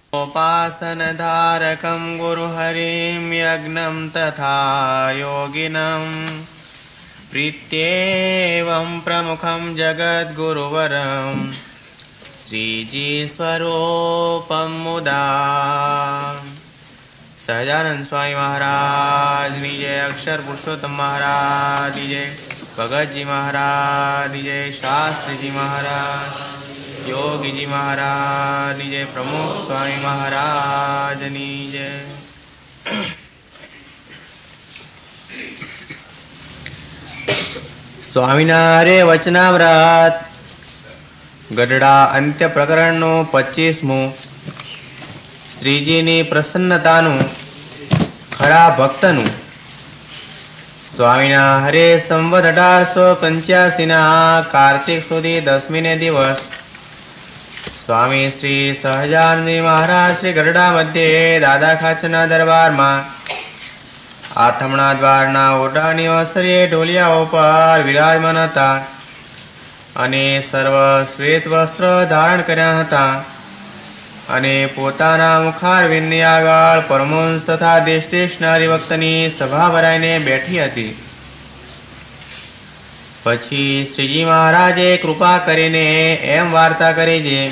उपासन धारकं गुरुहरिं यज्ञं तथा योगिनं प्रीत्येवं प्रमुखं जगद्गुरुवरं श्रीजी स्वरूपं मुदा। સહજાનંદ સ્વામી મહારાજની જય, અક્ષર પુરુષોત્તમ મહારાજની જય, ભગતજી મહારાજની જય, શાસ્ત્રીજી મહારાજ, યોગીજી મહારાજની જય, પ્રમુખ સ્વામી મહારાજની જય. સ્વામીના રે વચનાવ્રત ગઢડા અંત્ય પ્રકરણનું 25મું. શ્રીજીની પ્રસન્નતાનું ખરા ભક્તનું. સ્વામીના હરે સંવત 1885 કાર્તિક સુધી 10મીને દિવસ સ્વામી શ્રી સહજાનંદ મહારાજ શ્રી ગઢડા મધ્યે દાદા ખાચરના દરબારમાં આથમણા દ્વારના ઓરડાની અવસરે ઢોલિયા ઉપર વિરાજમાન હતા અને સર્વ શ્વેત વસ્ત્ર ધારણ કર્યા હતા અને પોતાના મુખારવિંદની આગળ પરમહંસ તથા દેશ દેશના હરિભક્તની સભા ભરાઈને બેઠી હતી. પછી શ્રીજી મહારાજે કૃપા કરીને એમ વાર્તા કરી છે,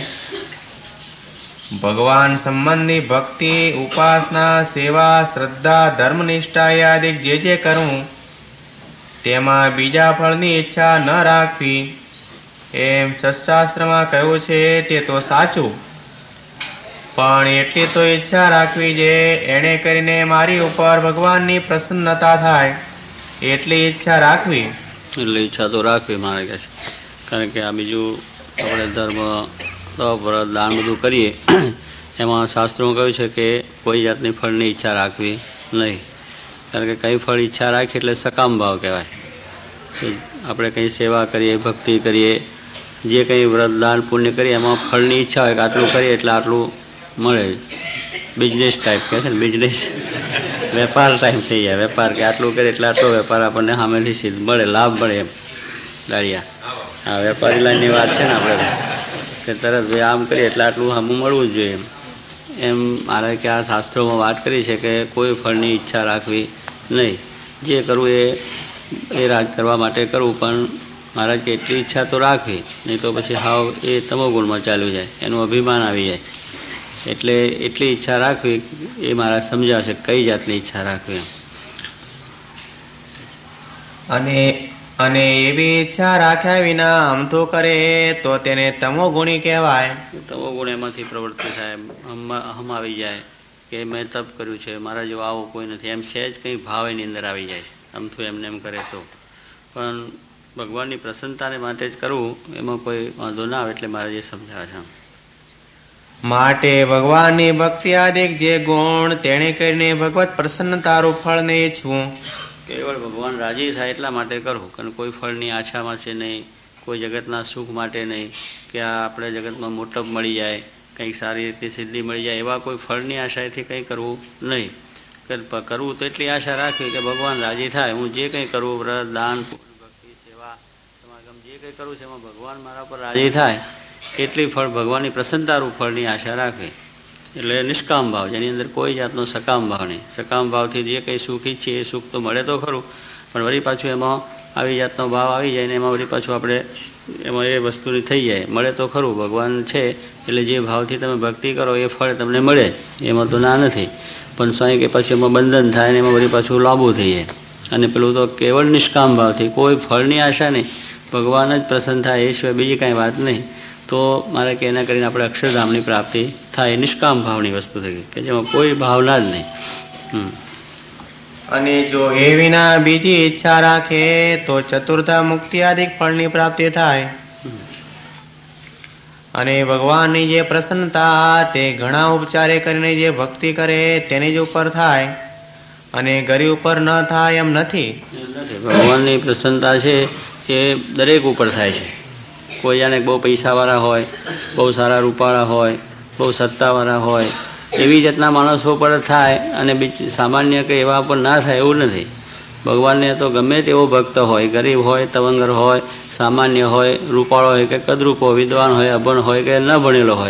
ભગવાન સંબંધી ભક્તિ, ઉપાસના, સેવા, શ્રદ્ધા, ધર્મનિષ્ઠા આદિ જે કરવું તેમાં બીજા ફળની ઈચ્છા ન રાખવી એમ સત્શાસ્ત્રમાં કહ્યું છે તે તો સાચું, પણ એટલી તો ઈચ્છા રાખવી જે એણે કરીને મારી ઉપર ભગવાનની પ્રસન્નતા થાય એટલી ઈચ્છા રાખવી. એટલે ઈચ્છા તો રાખવી મારે કહે છે, કારણ કે આ બીજું આપણે ધર્મ વ્રત દાન બધું કરીએ એમાં શાસ્ત્રોમાં કહ્યું છે કે કોઈ જાતની ફળની ઈચ્છા રાખવી નહીં, કારણ કે કંઈ ફળ ઈચ્છા રાખીએ એટલે સકામ ભાવ કહેવાય. આપણે કંઈ સેવા કરીએ, ભક્તિ કરીએ, જે કંઈ વ્રત દાન પુણ્ય કરીએ એમાં ફળની ઈચ્છા હોય કે આટલું કરીએ એટલે આટલું મળે. બિઝનેસ ટાઈપ કહે છે ને, બિઝનેસ વેપાર ટાઈપ થઈ જાય. વેપાર કે આટલું કરે એટલે આટલો વેપાર આપણને સામેથી સીધ મળે, લાભ મળે એમ. દાળિયા હા વેપારી લાઈનની વાત છે ને આપણે કે તરત ભાઈ આમ કરીએ એટલે આટલું સામું મળવું જ જોઈએ એમ મારે કે આ શાસ્ત્રોમાં વાત કરી છે કે કોઈ ફળની ઈચ્છા રાખવી નહીં. જે કરવું એ રાજ કરવા માટે કરવું, પણ મહારાજ કે એટલી ઈચ્છા તો રાખવી નહીં તો પછી હાવ એ તમોગુણમાં ચાલ્યું જાય, એનું અભિમાન આવી જાય. એટલે એટલી ઈચ્છા રાખવી એ મારા સમજાવશે કઈ જાતની ઈચ્છા રાખવી. અને એવી ઈચ્છા રાખ્યા વિના આમ તો કરે તો તેને તમોગુણી કહેવાય. તમોગુણ એમાંથી પ્રવૃત્તિ થાય, હમ આવી જાય કે મેં તપ કર્યું છે, મારા જેવો આવો કોઈ નથી, એમ સહેજ કંઈ ભાવ એની અંદર આવી જાય. આમ તો એમને એમ કરે તો, પણ ભગવાનની પ્રસન્નતાને માટે જ કરવું એમાં કોઈ વાંધો ના આવે. એટલે મારે જે સમજાવે છે માટે ભગવાનની ભક્તિ આદિક જે ગુણ તેણે કરીને ભગવત પ્રસન્નતારૂપ ફળને ઈચ્છવું. કેવળ ભગવાન રાજી થાય એટલા માટે કરવું, કારણ કોઈ ફળની આશામાં છે નહીં, કોઈ જગતના સુખ માટે નહીં કે આ આપણે જગતમાં મોટપ મળી જાય, કંઈક સારી રીતે સિદ્ધિ મળી જાય, એવા કોઈ ફળની આશાથી કંઈ કરવું નહીં. કરવું તો એટલી આશા રાખવી કે ભગવાન રાજી થાય, હું જે કંઈ કરું વ્રત દાન ભક્તિ સેવા સમાગમ જે કંઈ કરું છે એમાં ભગવાન મારા પર રાજી થાય એટલી ફળ ભગવાનની પ્રસન્નતારૂપ ફળની આશા રાખવી. એટલે નિષ્કામ ભાવ, જેની અંદર કોઈ જાતનો સકામ ભાવ નહીં. સકામ ભાવથી જે કંઈ સુખ ઈચ્છીએ એ સુખ તો મળે તો ખરું, પણ વળી પાછું એમાં આવી જાતનો ભાવ આવી જાય ને એમાં વળી પાછું આપણે એમાં એ વસ્તુની થઈ જાય. મળે તો ખરું, ભગવાન છે એટલે જે ભાવથી તમે ભક્તિ કરો એ ફળ તમને મળે, એમાં તો ના નથી. પણ સ્વામી કે પછી એમાં બંધન થાય ને એમાં વળી પાછું લાંબુ થઈ જાય. અને પેલું તો કેવળ નિષ્કામ ભાવથી કોઈ ફળની આશા નહીં, ભગવાન જ પ્રસન્ન થાય એ સિવાય બીજી કાંઈ વાત નહીં, તો મારે કે એના કરીને આપણે અક્ષરધામની પ્રાપ્તિ થાય. નિષ્કામ ભાવની વસ્તુ થઈ ગઈ કે જેમાં કોઈ ભાવના જ નહીં. અને જો એ વિના બીજી ઈચ્છા રાખે તો ચતુર્થા મુક્તિ આદિક ફળની પ્રાપ્તિ થાય. અને ભગવાનની જે પ્રસન્નતા તે ઘણા ઉપચારે કરીને જે ભક્તિ કરે તેની જ ઉપર થાય અને ગરી ઉપર ન થાય એમ નથી. ભગવાનની પ્રસન્નતા છે એ દરેક ઉપર થાય છે. કોઈ જાણે બહુ પૈસાવાળા હોય, બહુ સારા રૂપાળા હોય, બહુ સત્તાવાળા હોય, એવી જાતના માણસો પર થાય અને બીજી સામાન્ય કે એવા પર ના થાય એવું નથી. ભગવાનને તો ગમે તેવો ભક્ત હોય, ગરીબ હોય, તવંગર હોય, સામાન્ય હોય, રૂપાળો હોય કે કદરૂપો, વિદ્વાન હોય, અભણ હોય કે ન ભણેલો હોય,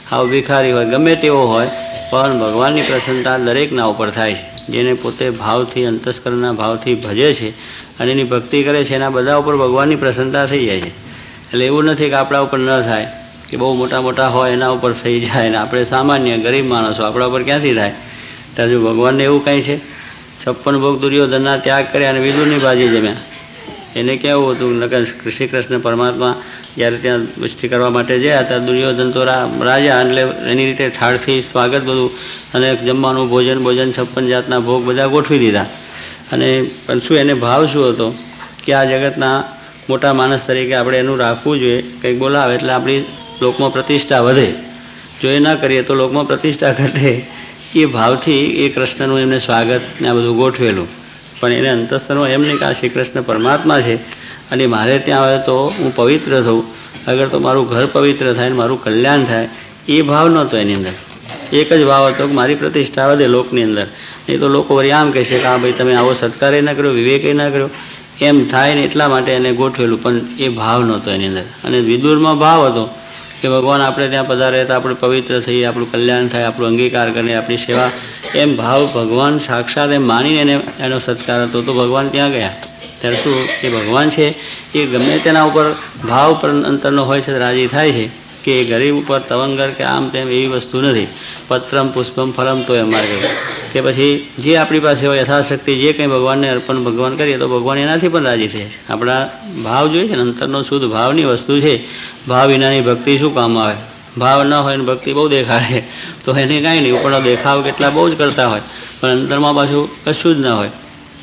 હાવ ભિખારી હોય, ગમે તેવો હોય, પણ ભગવાનની પ્રસન્નતા દરેકના ઉપર થાય છે. જેને પોતે ભાવથી, અંતસ્કરણના ભાવથી ભજે છે અને એની ભક્તિ કરે છે, એના બધા ઉપર ભગવાનની પ્રસન્નતા થઈ જાય છે. એટલે એવું નથી કે આપણા ઉપર ન થાય, કે બહુ મોટા મોટા હોય એના ઉપર થઈ જાય, ને આપણે સામાન્ય ગરીબ માણસો આપણા ઉપર ક્યાંથી થાય? તો જો ભગવાનને એવું કંઈ છે? 56 ભોગ દુર્યોધનના ત્યાગ કર્યા અને વિદુરની બાજી જમ્યા. એને કેવું હતું? શ્રી કૃષ્ણ પરમાત્મા જ્યારે ત્યાં પુષ્ટિ કરવા માટે ગયા હતા, દુર્યોધન તો રાજા, એટલે એની રીતે ઠાળથી સ્વાગત બધું, અને જમવાનું ભોજન 56 જાતના ભોગ બધા ગોઠવી દીધા. અને પણ શું એને ભાવ શું હતો? કે આ જગતના મોટા માણસ તરીકે આપણે એનું રાખવું જોઈએ, કંઈક બોલાવે એટલે આપણી લોકમાં પ્રતિષ્ઠા વધે. જો એ ન કરીએ તો લોકમાં પ્રતિષ્ઠા ઘટે. એ ભાવથી એ કૃષ્ણનું એમને સ્વાગત ને આ બધું ગોઠવેલું. પણ એને અંતસ્તરમાં એમ નહીં કે આ શ્રી કૃષ્ણ પરમાત્મા છે અને મારે ત્યાં આવે તો હું પવિત્ર થઉં, અગર તો મારું ઘર પવિત્ર થાય ને મારું કલ્યાણ થાય, એ ભાવ નહોતો એની અંદર. એક જ ભાવ હતો કે મારી પ્રતિષ્ઠા વધે લોકની અંદર. નહીં તો લોકો વળી આમ કહેશે કે હા ભાઈ તમે આવો સત્કાર ન કર્યો, વિવેક ન કર્યો, એમ થાય ને એટલા માટે એને ગોઠવેલું. પણ એ ભાવ નહોતો એની અંદર. અને વિદુરમાં ભાવ હતો કે ભગવાન આપણે ત્યાં પધારે તો આપણે પવિત્ર થઈએ, આપણું કલ્યાણ થાય, આપણું અંગીકાર કરીએ, આપણી સેવા, એમ ભાવ ભગવાન સાક્ષાત એમ માનીને એનો સત્કાર હતો. તો ભગવાન ત્યાં ગયા ત્યારે શું એ ભગવાન છે એ ગમે તેના ઉપર ભાવ પર અંતરનો હોય છે, રાજી થાય છે. કે એ ગરીબ ઉપર તવંગર કે આમ તેમ એવી વસ્તુ નથી. પત્રમ પુષ્પમ ફલમ તો એમ મારે કહ્યું કે પછી જે આપણી પાસે હોય યથાશક્તિ જે કંઈ ભગવાનને અર્પણ ભગવાન કરીએ તો ભગવાન એનાથી પણ રાજી થાય છે. આપણા ભાવ જોઈએ છે ને, અંતરનો શુદ્ધ ભાવની વસ્તુ છે. ભાવ વિનાની ભક્તિ શું કામ આવે? ભાવ ન હોય ને ભક્તિ બહુ દેખાડે તો એને કાંઈ નહીં, ઉપરનો દેખાવ કેટલા બહુ જ કરતા હોય, પણ અંતરમાં પાછું કશું જ ન હોય.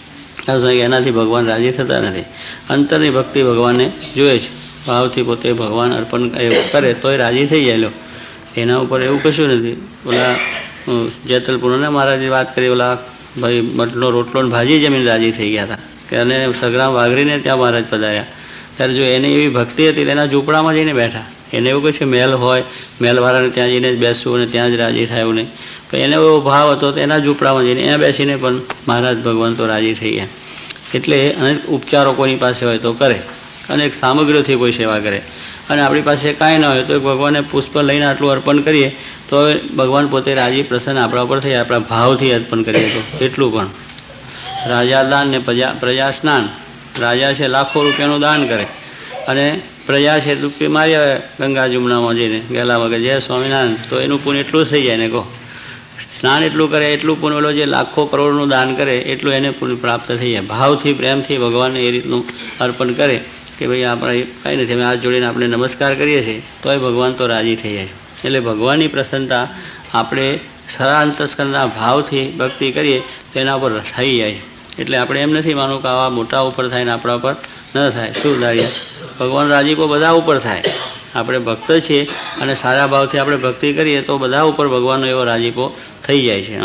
એનાથી ભગવાન રાજી થતા નથી. અંતરની ભક્તિ ભગવાનને જોઈએ છે. ભાવથી પોતે ભગવાન અર્પણ કરે તોય રાજી થઈ જાય. એના ઉપર એવું કશું નથી. ઓલા જેતલપુરના મહારાજે વાત કરી, ઓલા ભાઈ મઠનો રોટલો ને ભાજી જમીને રાજી થઈ ગયા હતા કે અને સગરામ વાઘરીને ત્યાં મહારાજ પધાર્યા. ત્યારે જો એને એવી ભક્તિ હતી તેના ઝૂંપડામાં જઈને બેઠા. એને એવું કહે છે મહેલ હોય, મહેલવાળાને ત્યાં જઈને જ બેસવું અને ત્યાં જ રાજી થાય એવું નહીં. પણ એને એવો ભાવ હતો તો એના ઝૂંપડામાં જઈને ત્યાં બેસીને પણ મહારાજ ભગવાન તો રાજી થઈ ગયા. એટલે અનેક ઉપચારો કોઈની પાસે હોય તો કરે, અનેક સામગ્રીઓથી કોઈ સેવા કરે, અને આપણી પાસે કાંઈ ના હોય તો ભગવાનને પુષ્પ લઈને આટલું અર્પણ કરીએ તો ભગવાન પોતે રાજી પ્રસન્ન આપણા ઉપર થઈ, આપણા ભાવથી અર્પણ કરીએ તો એટલું. પણ રાજા દાન ને પ્રજા સ્નાન. રાજા છે લાખો રૂપિયાનું દાન કરે અને પ્રજા છે ડૂબકી મારી આવે ગંગા જમુનામાં જઈને ગેલામાં કે જય સ્વામિનારાયણ, તો એનું પુણ્ય એટલું થઈ જાય ને કહો. સ્નાન એટલું કરે એટલું પુણ્ય, ઓલો જે લાખો કરોડનું દાન કરે એટલું એને પુણ્ય પ્રાપ્ત થઈ જાય. ભાવથી પ્રેમથી ભગવાનને એ રીતનું અર્પણ કરે કે ભાઈ આપણે કાંઈ નથી, અમે હાથ જોડીને આપણે નમસ્કાર કરીએ છીએ તોય ભગવાન તો રાજી થઈ જાય. એટલે ભગવાનની પ્રસન્નતા આપણે સરા અંતસ્કરના ભાવથી ભક્તિ કરીએ તો એના ઉપર થઈ જાય. એટલે આપણે એમ નથી માનવું કે આવા મોટા ઉપર થાય ને આપણા ઉપર ન થાય. શું ધાર્યા? ભગવાન રાજીપો બધા ઉપર થાય. આપણે ભક્ત છીએ અને સારા ભાવથી આપણે ભક્તિ કરીએ તો બધા ઉપર ભગવાનનો એવો રાજીપો થઈ જાય છે.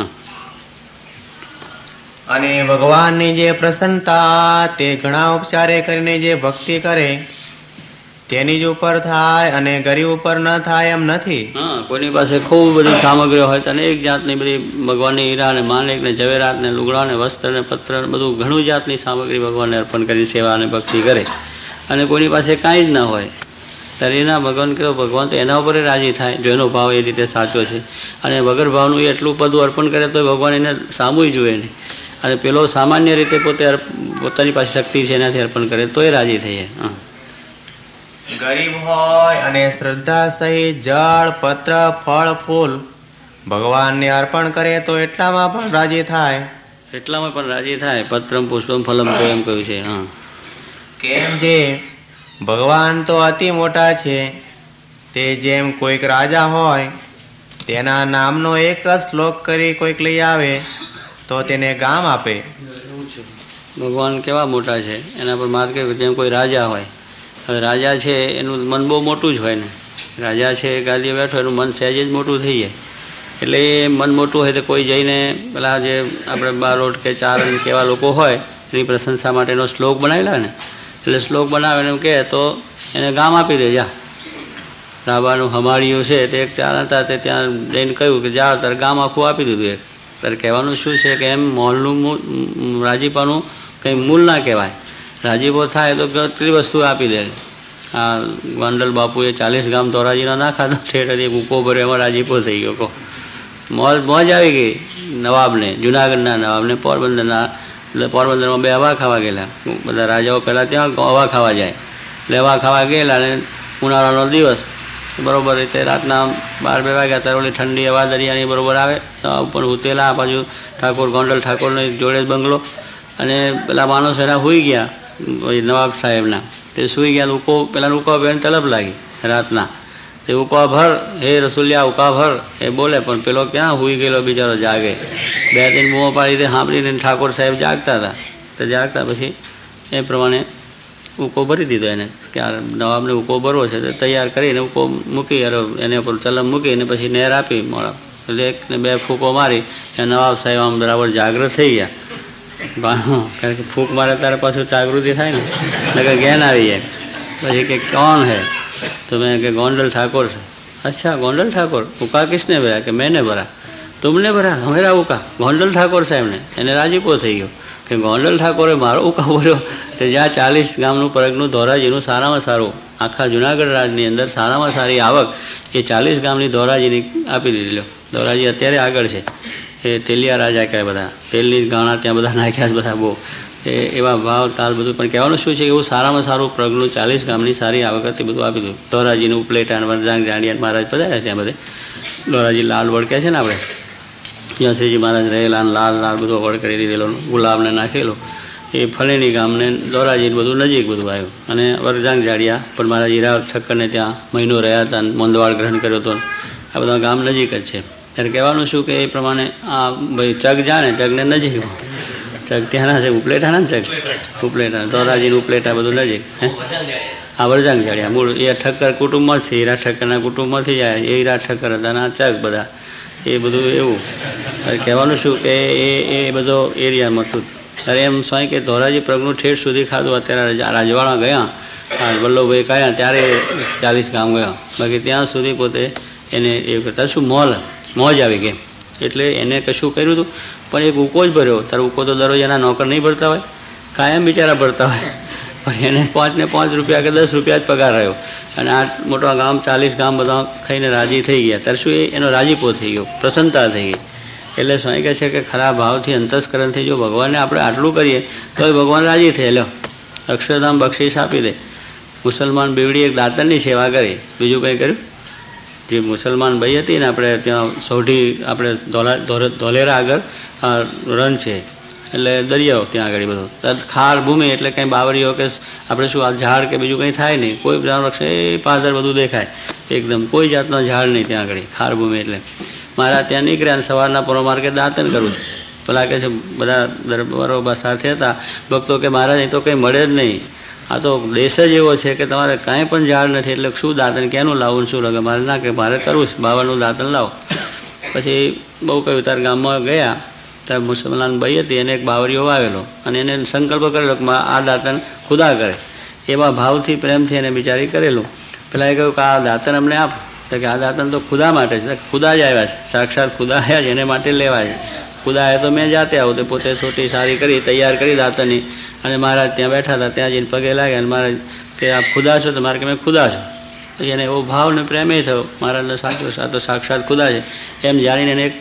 અને ભગવાનની જે પ્રસન્નતા તે ઘણા ઉપચારે કરીને જે ભક્તિ કરે તેની જ ઉપર થાય અને ગરીબ ઉપર ન થાય એમ નથી. હા, કોઈની પાસે ખૂબ બધી સામગ્રીઓ હોય તો અનેક જાતની બધી ભગવાનની હીરા ને માણેક ને ઝવેરાત ને લુગડા ને વસ્ત્ર ને પત્ર બધું ઘણું જાતની સામગ્રી ભગવાનને અર્પણ કરી સેવા અને ભક્તિ કરે. અને કોઈની પાસે કાંઈ જ ન હોય ત્યારે એના ભગવાન કહો ભગવાન તો એના ઉપર રાજી થાય જો એનો ભાવ એ રીતે સાચો છે. અને વગર ભાવનું એટલું બધું અર્પણ કરે તો ભગવાન એને સામુય જોઈએ નહીં. અને પેલો સામાન્ય રીતે પોતાની પાસે શક્તિ છે એનાથી અર્પણ કરે તોય રાજી થઈ જાય. ગરીબ હોય અને શ્રદ્ધા સહિત જળ પત્ર ફળ ફૂલ ભગવાનને અર્પણ કરે તો એટલામાં પણ રાજી થાય. એટલામાં પણ રાજી થાય. પત્રમ પુષ્પમ ફલમ તો એમ કહ્યું છે. હા, કેમ જે ભગવાન તો અતિ મોટા છે, તે જેમ કોઈક રાજા હોય તેના નામનો એક શ્લોક કરી કોઈક લઈ આવે તો તેને ગામ આપે. ભગવાન કેવા મોટા છે એના પર માર કે જેમ કોઈ રાજા હોય. હવે રાજા છે એનું મન બહુ મોટું જ હોય ને. રાજા છે ગાદીએ બેઠો એનું મન સહેજ જ મોટું થઈ જાય. એટલે એ મન મોટું હોય તો કોઈ જઈને પેલા જે આપણે બારોટ કે ચારણ કેવા લોકો હોય એની પ્રશંસા માટેનો શ્લોક બનાવેલા ને, એટલે શ્લોક બનાવે એમ કહે તો એને ગામ આપી દે. જા રાબાનું હમાળિયું છે તે એક ચારણ હતા તે ત્યાં જઈને કહ્યું કે જા તારે ગામ આખું આપી દીધું. એક તારે કહેવાનું શું છે કે એમ મોલનું રાજીપાનું કંઈ મૂલ ના કહેવાય. રાજીપો થાય તો કેટલી વસ્તુ આપી દે. આ ગોંડલ બાપુએ 40 ગામ ધોરાજીના ના ખાધો, ઠેઠ એક ઉકો ભર્યો, એમાં રાજીપો થઈ ગયો. કહો મોજ આવી ગઈ નવાબને, જુનાગઢના નવાબને, પોરબંદરના. એટલે પોરબંદરમાં 2 હવા ખાવા ગયેલા. બધા રાજાઓ પહેલાં ત્યાં હવા ખાવા જાય, એટલે હવા ખાવા ગયેલા. અને ઉનાળાનો દિવસ બરાબર રીતે રાતના 12-2 વાગ્યા ત્યારે ઓલી ઠંડી હવા દરિયાની બરાબર આવે, ઉપર ઉતેલા. આ બાજુ ઠાકોર ગોંડલ ઠાકોરને જોડે જ બંગલો. અને પેલા માણસો એના સૂઈ ગયા, નવાબ સાહેબના. તે સૂઈ ગયા. ઉકો પેલા ઉકા બેન તલબ લાગી રાતના. તે ઉકા ભર, હે રસુલિયા ઉકા ભર એ બોલે, પણ પેલો ક્યાં સૂઈ ગયેલો બિચારો જાગે. 2-3 બૂમો પાડી તે સાંભળીને ઠાકોર સાહેબ જાગતા હતા. તો જાગતા પછી એ પ્રમાણે ઉકો ભરી દીધો એને, કે આ નવાબને ઉકો ભરવો છે. તો તૈયાર કરીને ઉકો મૂકી, એને ઉપર ચલમ મૂકીને પછી નહેર આપી મોડા. એટલે 1 ને 2 ફૂંકો મારી એ નવાબ સાહેબ આમ બરાબર જાગૃત થઈ ગયા. કારણ કે ફૂંક મારે ત્યારે પાછું જાગૃતિ થાય ને, નકર જ્ઞાન આવી જાય. પછી કે કોણ હે? તો મેં કે ગોંડલ ઠાકોર છે. अच्छा गोंडल ठाकुर उका किसने भरा? कि मैंने भरा. तुमने भरा? हमेरा उका गोंडल ठाकुर साहेब ने. એને રાજીપો થઈ ગયો કે ગોંડલ ઠાકોરે મારો ઉકા ભર્યો. તો જ્યાં 40 ગામનું પરગનું ધોરાજીનું સારામાં સારું, આખા જુનાગઢ રાજની અંદર સારામાં સારી આવક એ 40 ગામની ધોરાજીની આપી દીધી. લો ધોરાજી અત્યારે આગળ છે. એ તેલિયા રાજા કહેવાય. બધા તેલની ગાણા ત્યાં બધા નાખ્યા બધા બહુ એવા ભાવ તાલ બધું. પણ કહેવાનું શું છે કે એવું સારામાં સારું પ્રગનું 40 ગામની સારી આવક હતી બધું આપી દીધું. ધોરાજીનું ઉપલેટા વરજાંગ જાંડિયા મહારાજ પધાર્યા ત્યાં બધે. ધોરાજી લાલ વળક્યા છે ને આપણે, ત્યાં શ્રીજી મહારાજ રહેલા, લાલ લાલ બધો વળ કરી દીધેલો, ગુલાબને નાખેલો. એ ફળેણી ગામને ધોરાજીને બધું નજીક બધું આવ્યું. અને વરજાંગ જાડિયા પણ મારા હીરા ઠક્કરને ત્યાં મહિનો રહ્યા હતા, મોંદવાળ ગ્રહણ કર્યો હતો. આ બધા ગામ નજીક જ છે. ત્યારે કહેવાનું શું કે એ પ્રમાણે આ ભાઈ ચગ જાણે, ચગને નજીક. ચગ ત્યાંના છે, ઉપલેટાના ને ચગ ઉપલેટા, ધોરાજીનું ઉપલેટા બધું નજીક. આ વરજાંગ જાડિયા મૂળ એ ઠક્કર કુટુંબમાં જ છે. હીરા ઠક્કરના કુટુંબમાંથી જાય એ હીરા ઠક્કર હતા. આ ચગ બધા એ બધું એવું. કહેવાનું શું કે એ બધો એરિયામાં હતું. ત્યારે એમ સ્વાય કે ધોરાજી પ્રગનું ઠેઠ સુધી ખાધું. અત્યારે રાજવાડા ગયા, વલ્લભભાઈ કાઢ્યા ત્યારે 40 ગામ ગયા. બાકી ત્યાં સુધી પોતે એને એ કરતા શું મોજ આવી ગઈ. એટલે એને કશું કર્યું હતું પણ એક ઉકો જ ભર્યો. તારે ઉકો તો દરરોજ એના નોકર નહીં ભરતા હોય, કાયમ બિચારા ભરતા હોય. પણ એને 5 ને 5 રૂપિયા કે 10 રૂપિયા જ પગાર રહ્યો. અને આ મોટા ગામ 40 ગામ બધા ખાઈને રાજી થઈ ગયા. ત્યારે શું એનો રાજીપો થઈ ગયો, પ્રસન્નતા થઈ ગઈ. એટલે સ્વામી કહે છે કે ખરા ભાવથી અંતસ્કરણથી જો ભગવાનને આપણે આટલું કરીએ તો એ ભગવાન રાજી થાય. લો અક્ષરધામ બક્ષિસ આપી દે. મુસલમાન બેવડી એક દાતરની સેવા કરી, બીજું કંઈ કર્યું? જે મુસલમાન ભાઈ હતી ને આપણે ત્યાં સૌઢી આપણે ધોલેરા આગળ રન છે એટલે દરિયાઓ ત્યાં આગળ બધું ખાર ભૂમિ એટલે કંઈ બાવરીઓ કે આપણે શું આ ઝાડ કે બીજું કંઈ થાય નહીં. કોઈ વૃક્ષ એ પાદર બધું દેખાય એકદમ, કોઈ જાતનો ઝાડ નહીં ત્યાં આગળ ખાર ભૂમિ. એટલે મારા ત્યાં નીકળ્યા અને સવારના પૂર્વ માર્ગે દાંતન કરું છું. પેલા કહે છે બધા દરબારો સાથે હતા ભક્તો કે મહારાજ અહીં તો કંઈ મળે જ નહીં, આ તો દેશ જ એવો છે કે તમારે કાંઈ પણ ઝાડ નથી એટલે શું દાંતન ક્યાંનું લાવવું શું લાગે? મારે ના કે મારે કરવું છે, બાવાનું દાંતન લાવો. પછી બહુ કહ્યું તાર ગામમાં ગયા ત્યારે મુસલમાન ભાઈ હતી એને એક બાવરીઓ વાવેલો અને એને સંકલ્પ કરેલો કે આ દાંતન ખુદા કરે. એવા ભાવથી પ્રેમથી એને બિચારી કરેલું. પેલા એ કહ્યું કે આ દાંતન અમને આપ. તો કે આ દાંતન તો ખુદા માટે છે. ખુદા જ આવ્યા છે, સાક્ષાત ખુદા આવ્યા છે, એને માટે લેવા છે. ખુદા આવ્યા તો મેં જાતે આવું. તે પોતે છોટી સારી કરી તૈયાર કરી દાંતનની અને મહારાજ ત્યાં બેઠા હતા. ત્યાં જઈને પગે લાગ્યા અને મહારાજ કે આપ ખુદા છો? તો મારે કે મેં ખુદા છું. પછી એને એવો ભાવ ને પ્રેમ એ થયો મહારાજને સાચો આ તો સાક્ષાત ખુદા છે એમ જાણીને એને એક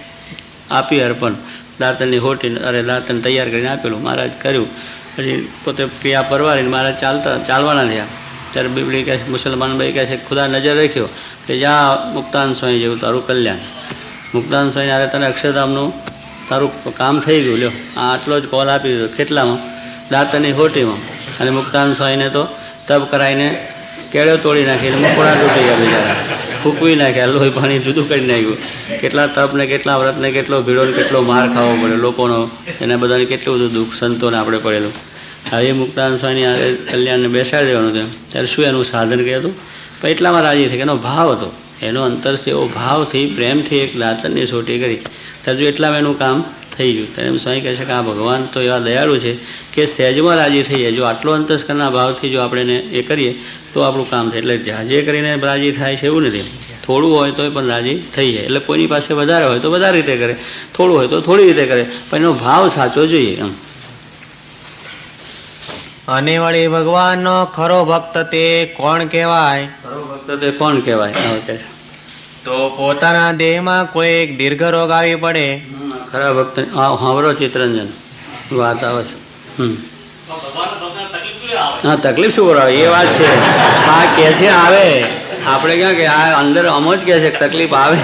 આપી અર્પણ દાંતનની હોટી. અરે દાંતન તૈયાર કરીને આપેલું. મહારાજ કર્યું. પછી પોતે પિયા પરવારીને મહારાજ ચાલવાના થયા. ત્યારે બીબડી કહે છે, મુસલમાન ભાઈ કહે છે ખુદા નજર રાખ્યો કે જ્યાં મુક્તાન સ્વામી જેવું તારું કલ્યાણ. મુક્તાન સ્વામી અરે તને અક્ષરધામનું તારું કામ થઈ ગયું. લ્યો આ આટલો જ કોલ આપી દીધો. કેટલામાં? દાંતનની હોટીમાં. અને મુક્તાન સ્વામીને તો તપ કરાવીને કેળો તોડી નાખીને મકોડા તૂટી ગયા બિચારા, ફૂંકવી નાખ્યા, લોહી પાણી જુદું કરી નાખ્યું. કેટલા તપ ને કેટલા વ્રત ને કેટલો ભીડો ને કેટલો માર ખાવો પડે લોકોનો, એના બધાને કેટલું બધું દુઃખ સંતોને આપણે પડેલું. હવે મુક્તાન સ્વામીની કલ્યાણને બેસાડી દેવાનું હતું. ત્યારે શું એનું સાધન કહે હતું? પણ એટલામાં રાજી થઈ કે એનો ભાવ હતો, એનો અંતર છે એવો ભાવથી પ્રેમથી એક દાંતનની સોટી કરી. ત્યારે જો એટલામાં એનું કામ થઈ ગયું. ત્યારે એમ સ્વામી કહે છે કે આ ભગવાન તો એવા દયાળુ છે કે સહેજમાં રાજી થઈ જાય. જો આટલો અંતસ્કરના ભાવથી જો આપણે એ કરીએ તો આપણું કામ થાય. એટલે જાજે કરીને રાજી થાય છે એવું નથી. થોડું હોય તો પણ રાજી થઈ જાય. એટલે કોઈની પાસે વધારે હોય તો વધારે રીતે કરે, થોડું હોય તો થોડી રીતે કરે, પણ એનો ભાવ સાચો જોઈએ. એમ અને વળી ભગવાનનો ખરો ભક્ત તે કોણ કહેવાય? ખરો ભક્ત તે કોણ કહેવાય? તો પોતાના દેહમાં કોઈ એક દીર્ઘ રોગ આવી પડે. ખરા ભક્ત સાંભળો ચિત્તરંજન વાત આવે છે. હા, તકલીફ શું કરાવે એ વાત છે. હા કે છે આવે, આપણે ક્યાં કે આ અંદર અમ જ કે છે તકલીફ આવે.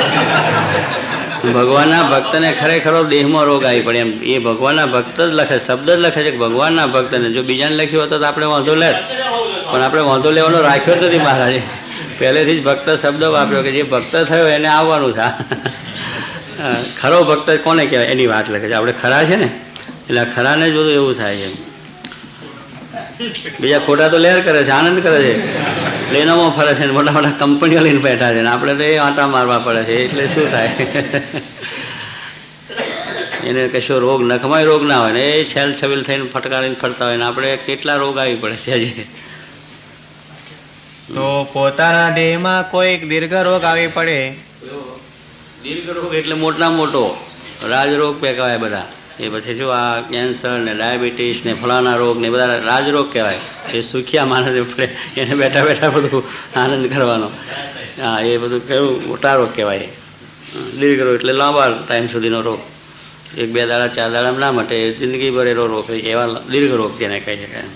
ભગવાનના ભક્તને ખરેખરો દેહમાં રોગ આવી પડે એમ એ ભગવાનના ભક્ત જ લખે, શબ્દ જ લખે છે કે ભગવાનના ભક્તને. જો બીજાને લખ્યું હોત તો આપણે વાંધો લે, પણ આપણે વાંધો લેવાનો રાખ્યો જ નથી મહારાજે. પહેલેથી જ ભક્ત શબ્દ વાપર્યો કે જે ભક્ત થયો એને આવવાનું છે. ખરો ભક્ત કોને કહેવાય એની વાત લખે છે. આપણે ખરા છે ને એટલે ખરાને જ બધું એવું થાય છે. બીજા ખોટા તો લહેર કરે છે, આનંદ કરે છે, પ્લેનોમાં ફરે છે, મોટા મોટા કંપનીઓ લઈને બેઠા છે ને આપણે તો એ આંટા મારવા પડે છે. એટલે શું થાય? એને કશો રોગ નખમાં રોગ ના હોય ને એ છેલ છબીલ થઈને ફટકારીને ફરતા હોય ને આપણે કેટલા રોગ આવી પડે છે હજી. તો પોતાના દેહમાં કોઈક દીર્ઘ રોગ આવી પડે. દીર્ઘ રોગ એટલે મોટા મોટો રાજરોગ કહેવાય બધા. એ પછી જો આ કેન્સર ને ડાયાબિટીસ ને ફલાણા રોગ ને બધા રાજરોગ કહેવાય. એ સુખિયા માણસે પડે એને બેઠા બેઠા બધું આનંદ કરવાનો. હા, એ બધું કેવું મોટા રોગ કહેવાય. દીર્ઘ રોગ એટલે લાંબા ટાઈમ સુધીનો રોગ, 1-2 દાડા 4 દાડામાં ના માટે જિંદગી ભરેલો રોગ, એવા દીર્ઘ રોગ જેને કહી શકાય.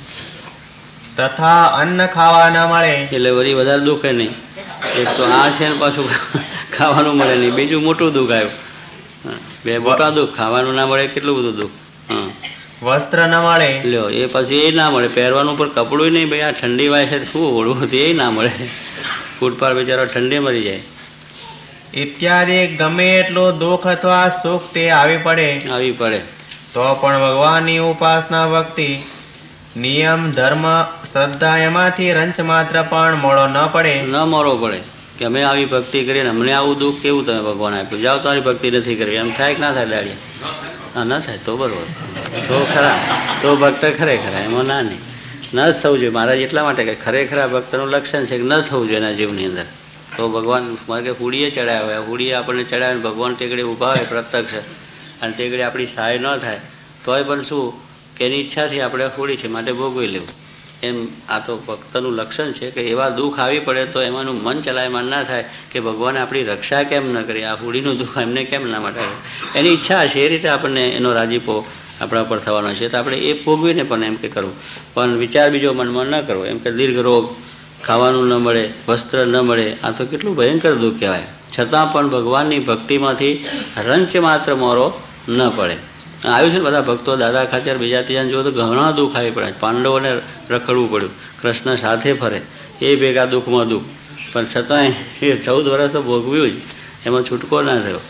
તથા અન્ન ખાવા ન મળે એટલે વળી વધારે દુખે નહીં. એક તો આ છે ને પાછું ખાવાનું મળે નહીં, બીજું મોટું દુઃખ આવ્યું. બે મોટા દુઃખ, ખાવાનું ના મળે કેટલું બધું દુઃખ. વસ્ત્ર ન મળે લ્યો એ પછી એ ના મળે, પહેરવાનું પર કપડું નહીં. ભાઈ આ ઠંડી વાય છે શું ઓળવું હતું એ ના મળે. ફૂટપાર બિચારો ઠંડી મરી જાય. ઇત્યાદિ ગમે એટલું દુઃખ અથવા સુખ તે આવી પડે તો પણ ભગવાનની ઉપાસના ભક્તિ નિયમ ધર્મ શ્રદ્ધા એમાંથી રંચ માત્ર પણ મોડો ન મળવો પડે કે અમે આવી ભક્તિ કરીને અમને આવું દુઃખ કેવું તમે ભગવાન આપ્યું, જાઓ તમારી ભક્તિ નથી કરવી. એમ થાય કે ના થાય દાડિયા? હા, ના થાય તો બરોબર, તો ખરા, તો ભક્ત ખરેખર એમાં ના નહીં ન જ થવું જોઈએ. મહારાજ એટલા માટે કે ખરેખર ભક્તનું લક્ષણ છે કે ન થવું જોઈએ એના જીવની અંદર. તો ભગવાન મારે કે હુડીએ ચડાવ્યા હોય, હુડીએ આપણને ચડાવે, ભગવાન તેગડે ઊભા હોય પ્રત્યક્ષ અને તેગડે આપણી સહાય ન થાય તોય પણ શું કે એની ઈચ્છાથી આપણે હુડી છે માટે ભોગવી લેવું. એમ આ તો ભક્તનું લક્ષણ છે કે એવા દુઃખ આવી પડે તો એમાંનું મન ચલાયમાન ના થાય કે ભગવાને આપણી રક્ષા કેમ ન કરી, આ હુડીનું દુઃખ એમને કેમ ના માટે. એની ઈચ્છા છે એ રીતે આપણને એનો રાજીપો આપણા પર થવાનો છે તો આપણે એ ભોગવીને પણ એમ કે કરવું, પણ વિચાર બીજો મનમાં ન કરવો. એમ કે દીર્ઘ રોગ, ખાવાનું ન મળે, વસ્ત્ર ન મળે, આ તો કેટલું ભયંકર દુઃખ કહેવાય. છતાં પણ ભગવાનની ભક્તિમાંથી રંચ માત્ર મોરો ન પડે. આવ્યું છે ને બધા ભક્તો દાદા ખાચર બીજા ત્રીજા જુઓ તો ઘણા દુઃખ આવી પડે. પાંડવોને રખડવું પડ્યું, કૃષ્ણ સાથે ફરે એ ભેગા દુઃખમાં દુઃખ, પણ છતાંય એ 14 વર્ષ તો ભોગવ્યું જ, એમાં છૂટકો ના થયો.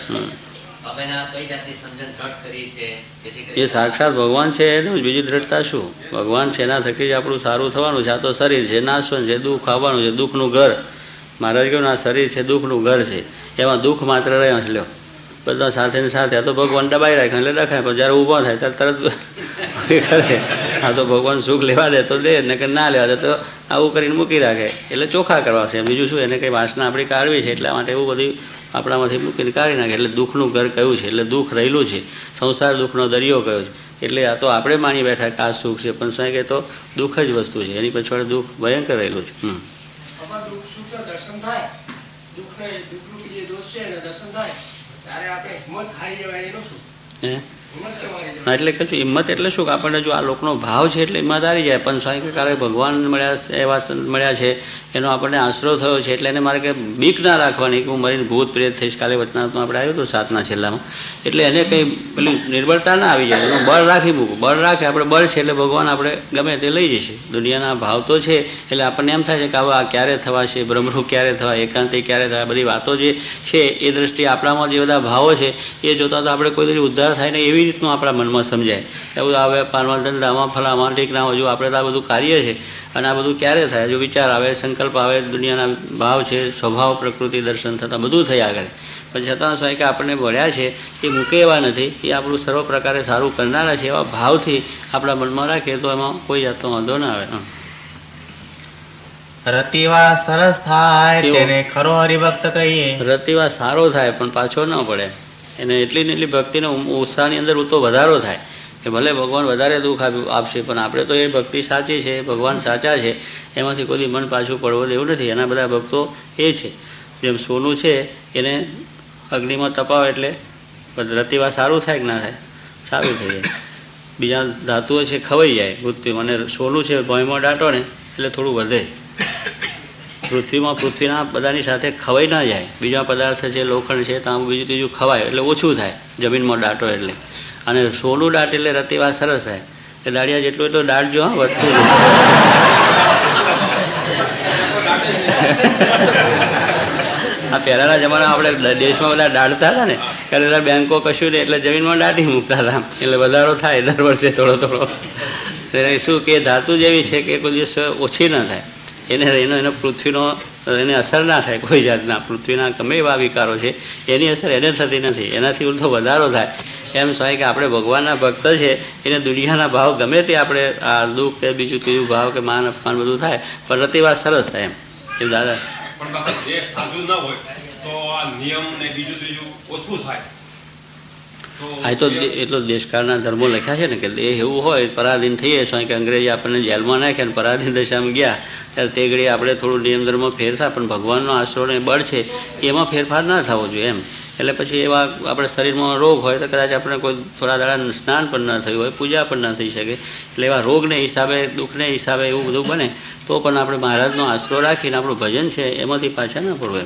એ સાક્ષાત ભગવાન છે એનું બીજી દ્રઢતા શું? ભગવાન છે એના થકી જ આપણું સારું થવાનું છે. આ તો શરીર છે, નાશવાનું છે, દુઃખ આવવાનું છે, દુઃખનું ઘર. મહારાજ કહ્યું આ શરીર છે દુઃખનું ઘર છે, એમાં દુઃખ માત્ર રહ્યો છે. લ્યો બધા સાથે ને સાથે આ તો ભગવાન દબાઈ રાખે એટલે રખાય, પણ જ્યારે ઊભો થાય ત્યારે તરત કરે. આ તો ભગવાન સુખ લેવા દે તો દે, ને કે ના લેવા દે તો આવું કરીને મૂકી રાખે. એટલે ચોખ્ખા કરવા છે, બીજું શું? એને કંઈ વાસના આપણી કાઢવી છે એટલા માટે એવું બધી આપણામાંથી મૂકીને કાઢી નાખે. એટલે દુઃખનું ઘર કયું છે, એટલે દુઃખ રહેલું છે, સંસાર દુઃખનો દરિયો કયો છે. એટલે આ તો આપણે માની બેઠા કે આ સુખ છે, પણ સાહેબ એ તો દુઃખ જ વસ્તુ છે, એની પાછળ દુઃખ ભયંકર રહેલું છે. એટલે કે હિંમત એટલે શું કે આપણને જો આ લોકોનો ભાવ છે એટલે હિંમત હારી જાય, પણ સ્વામી કે કારણ ભગવાન મળ્યા એવા સંત મળ્યા છે એનો આપણને આશરો થયો છે એટલે એને મારે કે બીક ના રાખવાની કે હું મરીને ભૂત પ્રેત થઈશ. કાલે વચનાથમાં આપણે આવ્યું હતું 7ના છેલ્લામાં. એટલે એને કંઈ પેલી નિર્બળતા ના આવી જાય, એનું બળ રાખી મૂકવું. બળ રાખે આપણે બળ છે એટલે ભગવાન આપણે ગમે તે લઈ જશે. દુનિયાના ભાવ તો છે એટલે આપણને એમ થાય છે કે હવે આ ક્યારે થવાશે, બ્રહ્મરૂપ ક્યારે થવા, એકાંતિક ક્યારે થવા, બધી વાતો જે છે એ દ્રષ્ટિએ આપણામાં જે બધા ભાવો છે એ જોતાં તો આપણે કોઈ દિન ઉદ્ધાર થાય ને એવી રીતનું આપણા મનમાં સમજાય કે બધું આવે પાનવા ધંધામાં ફલામાં ઠીકના હજુ આપણે તો આ બધું કાર્ય છે અને આ બધું ક્યારે થાય? જો વિચાર આવે, સંકલ્પ આવે, દુનિયાના ભાવ છે, સ્વભાવ પ્રકૃતિ દર્શન થતાં બધું થયા કરે, પણ છતાં સ્વાય કે આપણને મળ્યા છે એ મૂકે એવા નથી, એ આપણું સર્વ પ્રકારે સારું કરનારા છે એવા ભાવથી આપણા મનમાં રાખીએ તો એમાં કોઈ જાતનો વાંધો ના આવે. રતિવા સરસ થાય તેને ખરો હરિભક્ત કહીએ. રતિવા સારો થાય પણ પાછો ન પડે, એને એટલી ને એટલી ભક્તિનો ઉત્સાહની અંદર તો વધારો થાય. કે ભલે ભગવાન વધારે દુઃખ આપશે પણ આપણે તો એ ભક્તિ સાચી છે, ભગવાન સાચા છે, એમાંથી કોઈ મન પાછું પડવું એવું નથી. એના બધા ભક્તો એ છે. જેમ સોનું છે એને અગ્નિમાં તપાવે એટલે રતિવા સારું થાય કે ના થાય? સારું થઈ જાય. બીજા ધાતુઓ છે ખવાઈ જાય મૃત્યુ, અને સોનું છે ભોંયમાં દાટો ને એટલે થોડું વધે. પૃથ્વીના બધાની સાથે ખવાઈ ના જાય. બીજા પદાર્થ છે, લોખંડ છે, તાંબુ બીજું ત્રીજું ખવાય એટલે ઓછું થાય જમીનમાં દાટો એટલે. અને સોનું દાટ એટલે રતિવા સરસ થાય. એ દાડિયા જેટલું એટલું દાટજો, હા, વધતું આ પહેલાંના જમાનામાં આપણે દેશમાં બધા દાટતા હતા ને, ત્યારે બેંકો કશું નહીં એટલે જમીનમાં દાટી મૂકતા હતા, એટલે વધારો થાય દર વર્ષે થોડો થોડો. શું કે ધાતુ જેવી છે કે કોઈ દિવસ ઓછી ના થાય, એનો પૃથ્વીનો એને અસર ના થાય કોઈ જાતના. પૃથ્વીના ગમે એવા વિકારો છે એની અસર એને થતી નથી, એનાથી ઉલટો વધારો થાય. એમ સ્વાય કે આપણે ભગવાનના ભક્ત છે, એને દુનિયાના ભાવ ગમે તે આપણે આ દુઃખ કે બીજું ત્રીજું ભાવ કે માન અપમાન બધું થાય પણ રતિવા સરસ થાય. એમ દાદા આ તો એટલો દેશકાળના ધર્મો લખ્યા છે ને કે દેહ એવું હોય પરાધીન થઈએ, સ્વાય કે અંગ્રેજી આપણને જેલમાં નાખ્યા અને પરાધીન દશામાં ગયા ત્યારે તે ઘડી આપણે થોડું નિયમ ધર્મ ફેરફાર, પણ ભગવાનનો આશરો ને બળ છે એમાં ફેરફાર ના થવો જોઈએ એમ. એટલે પછી એવા આપણે શરીરમાં રોગ હોય તો કદાચ આપણે કોઈ થોડા દાડા સ્નાન પણ ન થયું હોય, પૂજા પણ ન થઈ શકે, એટલે એવા રોગને હિસાબે દુઃખને હિસાબે એવું બધું બને તો પણ આપણે મહારાજનો આશરો રાખીને આપણું ભજન છે એમાંથી પાછા ના પડવું એમ.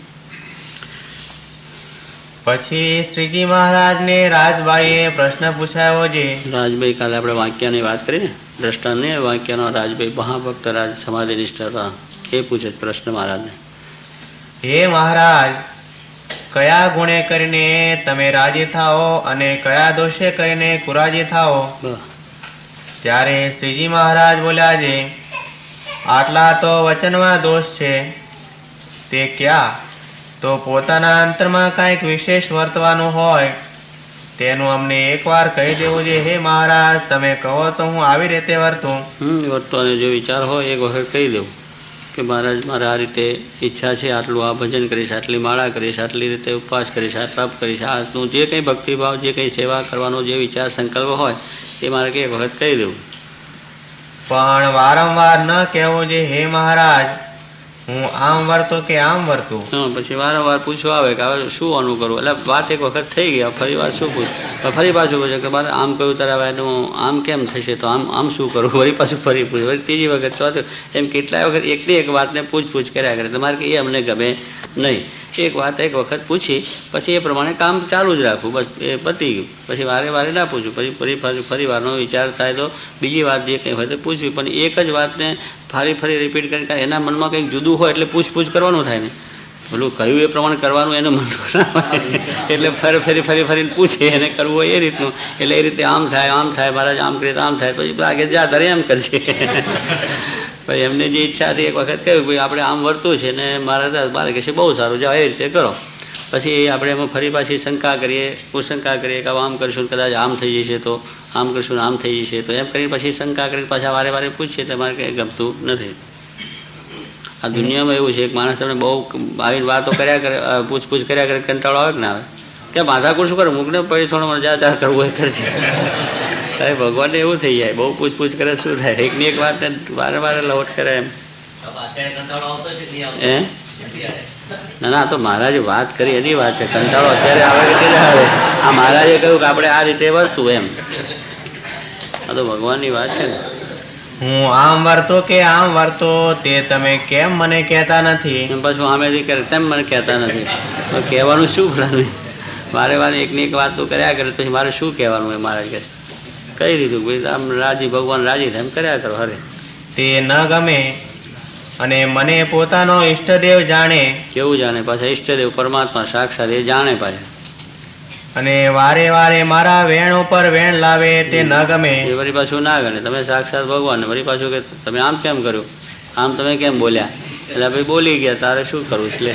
પછી શ્રીજી મહારાજને રાજભાઈએ પ્રશ્ન પૂછાયો છે. રાજભાઈ કાલે આપણે વાક્યની વાત કરી ને, દ્રષ્ટાંતને વાક્યનો રાજભાઈ મહાભક્ત રાજ સમાધિ નિષ્ઠ હતા, એ પૂછે પ્રશ્ન મહારાજને. હે મહારાજ, કયા ગુણે કરીને તમે રાજી થાઓ અને કયા દોષે કરીને કુરાજી થાઓ? ત્યારે શ્રીજી મહારાજ બોલ્યા છે, આટલા તો વચનમાં દોષ છે. તે ક્યાં? તો પોતાના અંતરમાં કાંઈક વિશેષ વર્તવાનું હોય તેનું અમને એકવાર કહી દેવું છે. હે મહારાજ, તમે કહો તો હું આવી રીતે વર્તું. વર્તવાનો જો વિચાર હોય એક વખત કહી દેવું કે મહારાજ મારે આ રીતે ઈચ્છા છે, આટલું આ ભજન કરીશ, આટલી માળા કરીશ, આટલી રીતે ઉપવાસ કરીશ, આ તપ કરીશ, આનું જે કંઈ ભક્તિભાવ, જે કંઈ સેવા કરવાનો જે વિચાર સંકલ્પ હોય એ મારે એક વખત કહી દેવું. પણ વારંવાર ન કહેવું છે હે મહારાજ હું આમ વર્તું કે આમ વર્તું. પછી વારંવાર પૂછવા આવે કે હવે શું આનું કરવું, એટલે વાત એક વખત થઈ ગઈ, ફરી વાર શું પૂછ, ફરી પાછું પૂછે કે મારે આમ કહ્યું ત્યારે હવે એનું આમ કેમ થશે, તો આમ શું કરવું, વળી પાછું ફરી પૂછે, વળી ત્રીજી વખત, ચોથી, એમ કેટલાય વખત એકની એક વાતને પૂછ કર્યા કરે. તમારે કે એ અમને ગમે નહીં. એક વાત એક વખત પૂછી પછી એ પ્રમાણે કામ ચાલુ જ રાખવું, બસ એ પતી ગયું. પછી વારે વારે ના પૂછવું, પછી ફરી વારનો વિચાર થાય તો બીજી વાત જે કંઈ હોય તો પૂછવી. પણ એક જ વાતને ફરી રિપીટ કરીને એના મનમાં કંઈક જુદું હોય એટલે પૂછ કરવાનું થાય ને, પેલું કહ્યું એ પ્રમાણે કરવાનું એનું મન ના હોય એટલે ફરીને પૂછે એને કરવું હોય એ રીતનું. એટલે એ રીતે આમ થાય મહારાજ આમ કરીએ તો આમ થાય, પછી આગે જા ધરે એમ કરશે. પછી એમને જે ઈચ્છા હતી એક વખત કહ્યું ભાઈ આપણે આમ વર્તું છે ને મારા મારે કહેશે બહુ સારું, જાઓ એ રીતે કરો. પછી આપણે એમાં ફરી પાછી શંકા કરીએ, કુશંકા કરીએ કે આમ કરીશું કદાચ આમ થઈ જશે, તો આમ કરીશું આમ થઈ જશે, તો એમ કરીને પછી શંકા કરીને પાછા વારે પૂછીએ તમારે કંઈ ગમતું નથી. આ દુનિયામાં એવું છે એક માણસ તમને બહુ આવીને વાતો કર્યા કરે, પૂછ કર્યા કરે, કંટાળો આવે કે ના આવે, કે માથાકૂટ શું કરે, મૂકને પછી થોડો મજા કરવું એ કરશે. તારે ભગવાનને એવું થઈ જાય, બહુ પૂછ કરે શું થાય, એકની એક વાતને વારે લવટ કરે એમ. ના તો મહારાજે વાત કરી એની વાત છે, કંટાળો અત્યારે આવે કે આવે. આ મહારાજે કહ્યું કે આપણે આ રીતે વર્તું એમ. આ તો ભગવાનની વાત છે ને. હું આમ વર્તો કે આમ વર્તો તે તમે કેમ મને કહેતા નથી? પાછું આમેથી કરે તેમ મને કહેતા નથી. કહેવાનું શું ભલાનું, વારે એકની એક વાત તો કર્યા કરે, પછી મારે શું કહેવાનું હોય? મહારાજ કહે કહી દીધું ભાઈ આમ રાજી, ભગવાન રાજી થાય એમ કર્યા કરો. હરે તે ન ગમે અને મને પોતાનો ઈષ્ટદેવ જાણે. કેવું જાણે? પાછા ઈષ્ટદેવ પરમાત્મા સાક્ષાત એ જાણે પાછા. અને વારે મારા વેણ ઉપર વેણ લાવે તે ન ગમે. એ વળી પાછું ના ગણે. તમે સાક્ષાત ભગવાન, વળી પાછું કે તમે આમ કેમ કર્યું, આમ તમે કેમ બોલ્યા, એટલે ભાઈ બોલી ગયા તારે શું કરવું એટલે.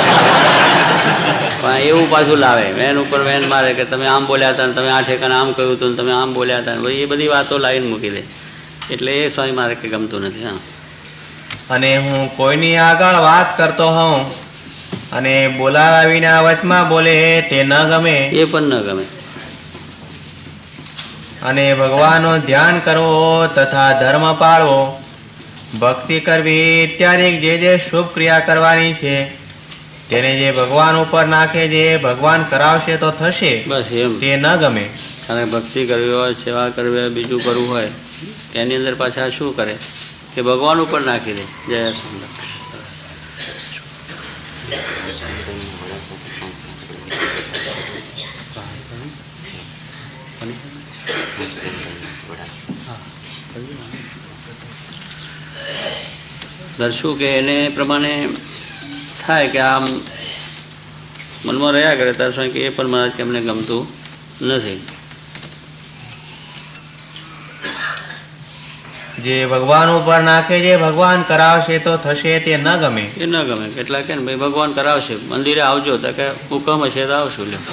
પણ એવું પાછું લાવે, વેન ઉપર વેન મારે કે તમે આમ બોલ્યા હતા, તમે આ ઠેકાને આમ કહ્યું હતું, તમે આમ બોલ્યા હતા, એ બધી વાતો લાવીને મૂકી દે. એટલે એ સ્વામી મારે કે ગમતું નથી. હા, અને હું કોઈની આગળ વાત કરતો હોઉં અને બોલાવા વિના વચમાં બોલે તે ન ગમે. એ પણ ન ગમે. અને ભગવાનનું ધ્યાન કરવો તથા ધર્મ પાળવો, ભક્તિ કરવી ઇત્યાદિ જે જે શુભ ક્રિયા કરવાની છે તેને જે ભગવાન ઉપર નાખે, જે ભગવાન કરાવશે તો થશે, બસ એમ તે ન ગમે. અને ભક્તિ કરવી હોય, સેવા કરવી હોય, બીજું કરવું હોય તેની અંદર પાછા શું કરે કે ભગવાન ઉપર નાખી દે. જય સુંદર. દર્શું કે એને પ્રમાણે થાય કે આમ મનમાં રહ્યા કરે દર્શન કે એ પણ મહારાજ કે અમને ગમતું નથી. જે ભગવાન ઉપર નાખે, જે ભગવાન કરાવશે તો થશે, તે ન ગમે. એ ન ગમે. કેટલા કે ભાઈ ભગવાન કરાવશે, મંદિરે આવજો તો કે હુકમ હશે તો આવશું. લ્યો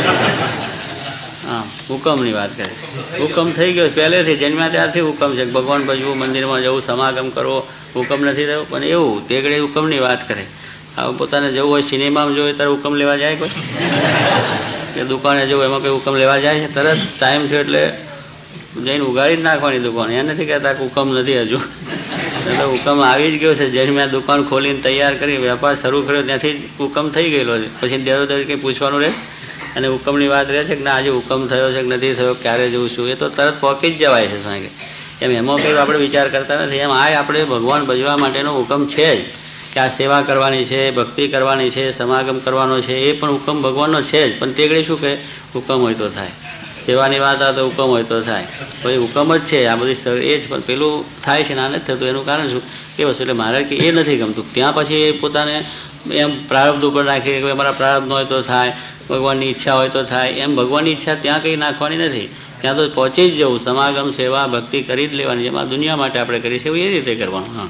હા, હુકમની વાત કરે. હુકમ થઈ ગયો પહેલેથી, જન્મ્યા ત્યારથી હુકમ છે ભગવાન ભજવું, મંદિરમાં જવું, સમાગમ કરવો. હુકમ નથી થયો પણ એવું તે ઘડી હુકમની વાત કરે. હવે પોતાને જવું હોય, સિનેમામાં જવું હોય ત્યારે હુકમ લેવા જાય કોઈ? કે દુકાને જવું એમાં કોઈ હુકમ લેવા જાય છે? તરત ટાઈમ થયો એટલે જઈને ઉગાડી જ નાખવાની દુકાન. એ નથી કહેતા કે હુકમ નથી હજુ. એટલે હુકમ આવી જ ગયો છે. જન્મ્યા દુકાન ખોલીને તૈયાર કરી વેપાર શરૂ કર્યો ત્યાંથી જ હુકમ થઈ ગયેલો છે. પછી દરોદર કંઈ પૂછવાનું રહે? અને હુકમની વાત રહે છે કે ના આજે હુકમ થયો છે કે નથી થયો, ક્યારે જવું છું, એ તો તરત પહોંચી જ જવાય છે. શું એમ એમાં કંઈ આપણે વિચાર કરતા નથી. એમ આ આપણે ભગવાન ભજવા માટેનો હુકમ છે જ કે આ સેવા કરવાની છે, ભક્તિ કરવાની છે, સમાગમ કરવાનો છે, એ પણ હુકમ ભગવાનનો છે જ. પણ તે ઘડી શું કહે હુકમ હોય તો થાય. સેવાની વાત આવે તો હુકમ હોય તો થાય. પછી હુકમ જ છે આ બધી એ જ. પણ પેલું થાય છે ને આ નથી થતું એનું કારણ શું? એ વસ્તુ એટલે મારે કે એ નથી ગમતું. ત્યાં પછી એ પોતાને એમ પ્રારબ્ધ ઉપર રાખીએ કે અમારા પ્રારબ્ધ ન હોય તો થાય, ભગવાનની ઈચ્છા હોય તો થાય. એમ ભગવાનની ઈચ્છા ત્યાં કંઈ નાખવાની નથી. ત્યાં તો પહોંચી જ જવું. સમાગમ, સેવા, ભક્તિ કરી જ લેવાની. જેમાં દુનિયા માટે આપણે કરીએ છીએ એવું એ રીતે કરવાનું. હા.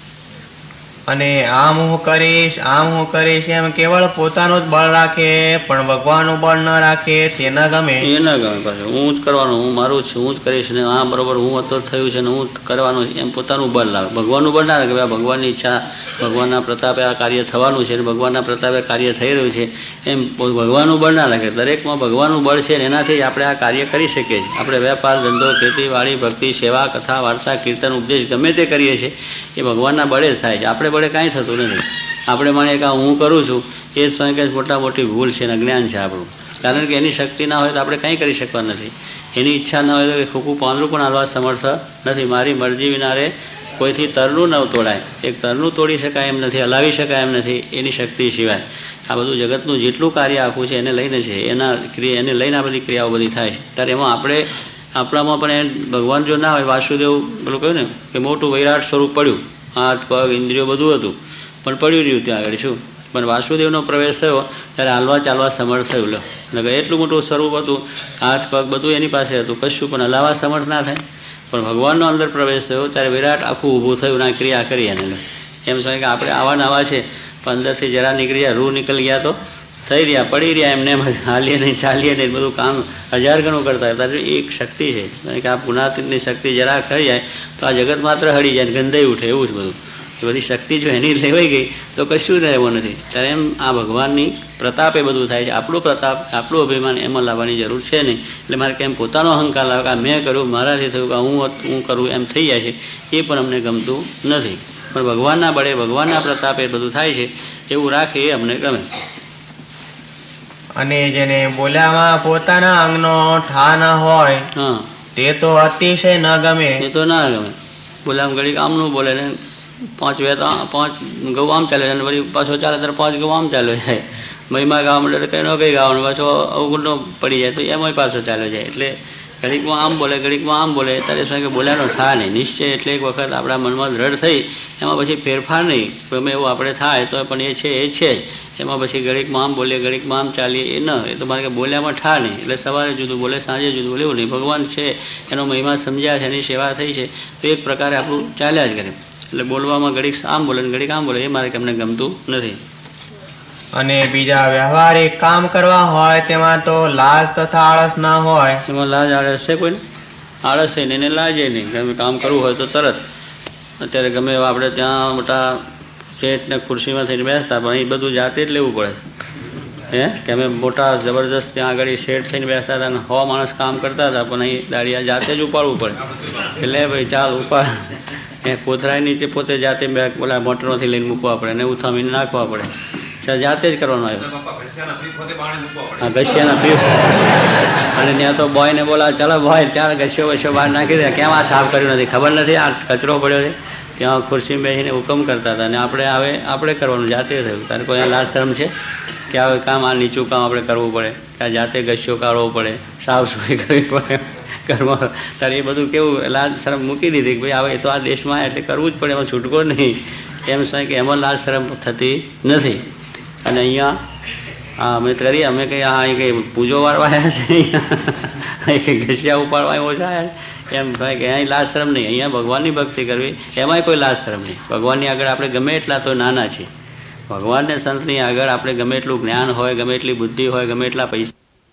અને આમ હું કરીશ, આમ હું કરીશ એમ કેવળ પોતાનું જ બળ રાખે, પણ ભગવાનનું બળ ન રાખે, તે ન ગમે. એ ન ગમે. પાછું હું જ કરવાનું, હું મારું છું, હું જ કરીશ ને આ બરોબર હું હતો થયું છે ને હું કરવાનું છે એમ પોતાનું બળ લાવે. ભગવાનનું બળ ના રાખે. ભગવાનની ઈચ્છા, ભગવાનના પ્રતાપે આ કાર્ય થવાનું છે અને ભગવાનના પ્રતાપે કાર્ય થઈ રહ્યું છે એમ ભગવાનનું બળ ના રાખે. દરેકમાં ભગવાનનું બળ છે ને એનાથી જ આપણે આ કાર્ય કરી શકીએ છીએ. આપણે વેપાર, ધંધો, ખેતીવાડી, ભક્તિ, સેવા, કથા, વાર્તા, કીર્તન, ઉપદેશ ગમે તે કરીએ છીએ એ ભગવાનના બળે જ થાય છે. આપણે બળે કાંઈ થતું નથી. આપણે માણીએ કે હું કરું છું એ જ સ્વયં કે મોટા મોટી ભૂલ છે અને અજ્ઞાન છે આપણું. કારણ કે એની શક્તિ ના હોય તો આપણે કંઈ કરી શકવા નથી. એની ઈચ્છા ના હોય તો ખોખું પાંદડું પણ હાલવા સમર્થ નથી. મારી મરજી વિનારે કોઈથી તરનું ન તોડાય. એક તરનું તોડી શકાય એમ નથી, હલાવી શકાય એમ નથી એની શક્તિ સિવાય. આ બધું જગતનું જેટલું કાર્ય આખું છે એને લઈને છે. એને લઈને આ બધી ક્રિયાઓ બધી થાય છે. ત્યારે એમાં આપણામાં પણ ભગવાન જો ના હોય, વાસુદેવ પેલું કહ્યું ને કે મોટું વૈરાટ સ્વરૂપ પડ્યું, હાથ પગ ઇન્દ્રિયો બધું હતું પણ પડ્યું રહ્યું ત્યાં આગળ. શું પણ વાસુદેવનો પ્રવેશ થયો ત્યારે હાલવા ચાલવા સમર્થ થયું. લો એટલું મોટું સ્વરૂપ હતું, હાથ પગ બધું એની પાસે હતું, કશું પણ હલાવવા સમર્થ ના થાય. પણ ભગવાનનો અંદર પ્રવેશ થયો ત્યારે વિરાટ આખું ઊભું થયું, ના ક્રિયા કરી એને. એમ સમય કે આપણે આવા નવા છે પણ અંદરથી જરા નીકળી ગયા, રૂ નીકળી ગયા તો થઈ રહ્યા, પડી રહ્યા, એમને એમ હાલીએ નહીં, ચાલીએ નહીં, બધું કામ 1000 ગણું કરતા હતા. એક શક્તિ છે કે આ પુનાતીતની શક્તિ જરા કરી જાય તો આ જગત માત્ર હળી જાય, ગંધાઈ ઉઠે, એવું જ બધું. એ બધી શક્તિ જો એની લેવાઈ ગઈ તો કશું રહેવું નથી. ત્યારે એમ આ ભગવાનની પ્રતાપે બધું થાય છે. આપણું પ્રતાપ, આપણું અભિમાન એમાં લાવવાની જરૂર છે નહીં. એટલે મારે કેમ પોતાનો અહંકાર લાવે કે મેં કર્યું, મારાથી થયું, કે હું કરું એમ થઈ જાય છે, એ પણ અમને ગમતું નથી. પણ ભગવાનના બળે, ભગવાનના પ્રતાપે બધું થાય છે એવું રાખે એ અમને ગમે. અને જેને બોલ્યામાં પોતાના અંગનો ઠા ન હોય હા તે તો અતિશય ન ગમે. એ તો ના ગમે. બોલ્યામાં ઘડીક આમનું બોલે ને 5 ગૌ આમ ચાલે અને વળી પાછો ચાલે ત્યારે 5 ગૌ આમ ચાલ્યો જાય. મહિમા ગાવા મળે તો કંઈ ન કંઈ ગાવાનું, પાછો અવગુણનો પડી જાય તો એમાંય પાછો ચાલ્યો જાય. એટલે ઘડીકમાં આમ બોલે, ઘડીકમાં આમ બોલે, ત્યારે શું કે બોલ્યાનો ઠા નહીં. નિશ્ચય એટલે એક વખત આપણા મનમાં દ્રઢ થઈ એમાં પછી ફેરફાર નહીં. ગમે એવું આપણે થાય તો પણ એ છે જ. એમાં પછી ઘડીકમાં આમ બોલીએ, ઘડીકમાં આમ ચાલીએ એ ન. એ તો મારે કે બોલ્યામાં ઠા નહીં. એટલે સવારે જુદું બોલે, સાંજે જુદું બોલે, એવું નહીં. ભગવાન છે એનો મહિમા સમજ્યા છે, એની સેવા થઈ છે તો એક પ્રકારે આપણું ચાલ્યા જ કરે. એટલે બોલવામાં ઘડીક આમ બોલે ને ઘડીક આમ બોલે એ મારે અમને ગમતું નથી. અને બીજા વ્યવહારિક કામ કરવા હોય તેમાં તો લાજ તથા આળસ ના હોય. એમાં લાજ આળસ છે કોઈને? આળસ છે નહીં ને લાજે નહીં. ગમે કામ કરવું હોય તો તરત. અત્યારે ગમે એવા આપણે ત્યાં મોટા શેઠને ખુરશીમાં થઈને બેસતા પણ એ બધું જાતે જ લેવું પડે. કે અમે મોટા જબરદસ્ત ત્યાં આગળ શેડ થઈને બેસતા હતા અને 100 માણસ કામ કરતા હતા, પણ અહીં દાળિયા જાતે જ ઉપાડવું પડે. એટલે ભાઈ ચાલ ઉપાડ, એ કોથરાય નીચે પોતે જાતે બોલા મોટરમાંથી લઈને મૂકવા પડે અને ઉથામીને નાખવા પડે. જાતે જ કરવાનો આવ્યો. હા, ઘસિયાના પીવ. અને ત્યાં તો બોયને બોલા, ચાલો બોય ચાલ ઘસ્યો વસ્યો બહાર નાખી દે. કેમ આ સાફ કર્યું નથી? ખબર નથી આ કચરો પડ્યો છે. ત્યાં ખુરશીમાં બેસીને હુકમ કરતા હતા. અને આપણે કરવાનું જાતે થયું. તારે કોઈ લાજ શરમ છે કે આ કામ, આ નીચું કામ આપણે કરવું પડે, કે આ જાતે ઘસ્યો કાઢવો પડે, સાફ સફાઈ કરવી પડે ઘરમાં? તારે એ બધું કેવું લાજ શરમ મૂકી દીધી કે ભાઈ હવે એ તો આ દેશમાં એટલે કરવું જ પડે, એમાં છૂટકો નહીં. એમ શું કે એમાં લાજ શરમ થતી નથી. અને અહીંયા અમે કરીએ, અમે કંઈ અહીં કંઈ પૂજો વાળવા આવ્યા છે, અહીં કંઈ ઘસ્યા ઉપાડવા ઓછા આવ્યા એમ થાય કે અહીં લાજ શરમ નહીં. અહીંયા ભગવાનની ભક્તિ કરવી એમાંય કોઈ લાજ શરમ નહીં. ભગવાનની આગળ આપણે ગમે એટલા તો નાના છીએ. ભગવાનને સંતની આગળ આપણે ગમે એટલું જ્ઞાન હોય, ગમે એટલી બુદ્ધિ હોય, ગમે એટલા પૈસા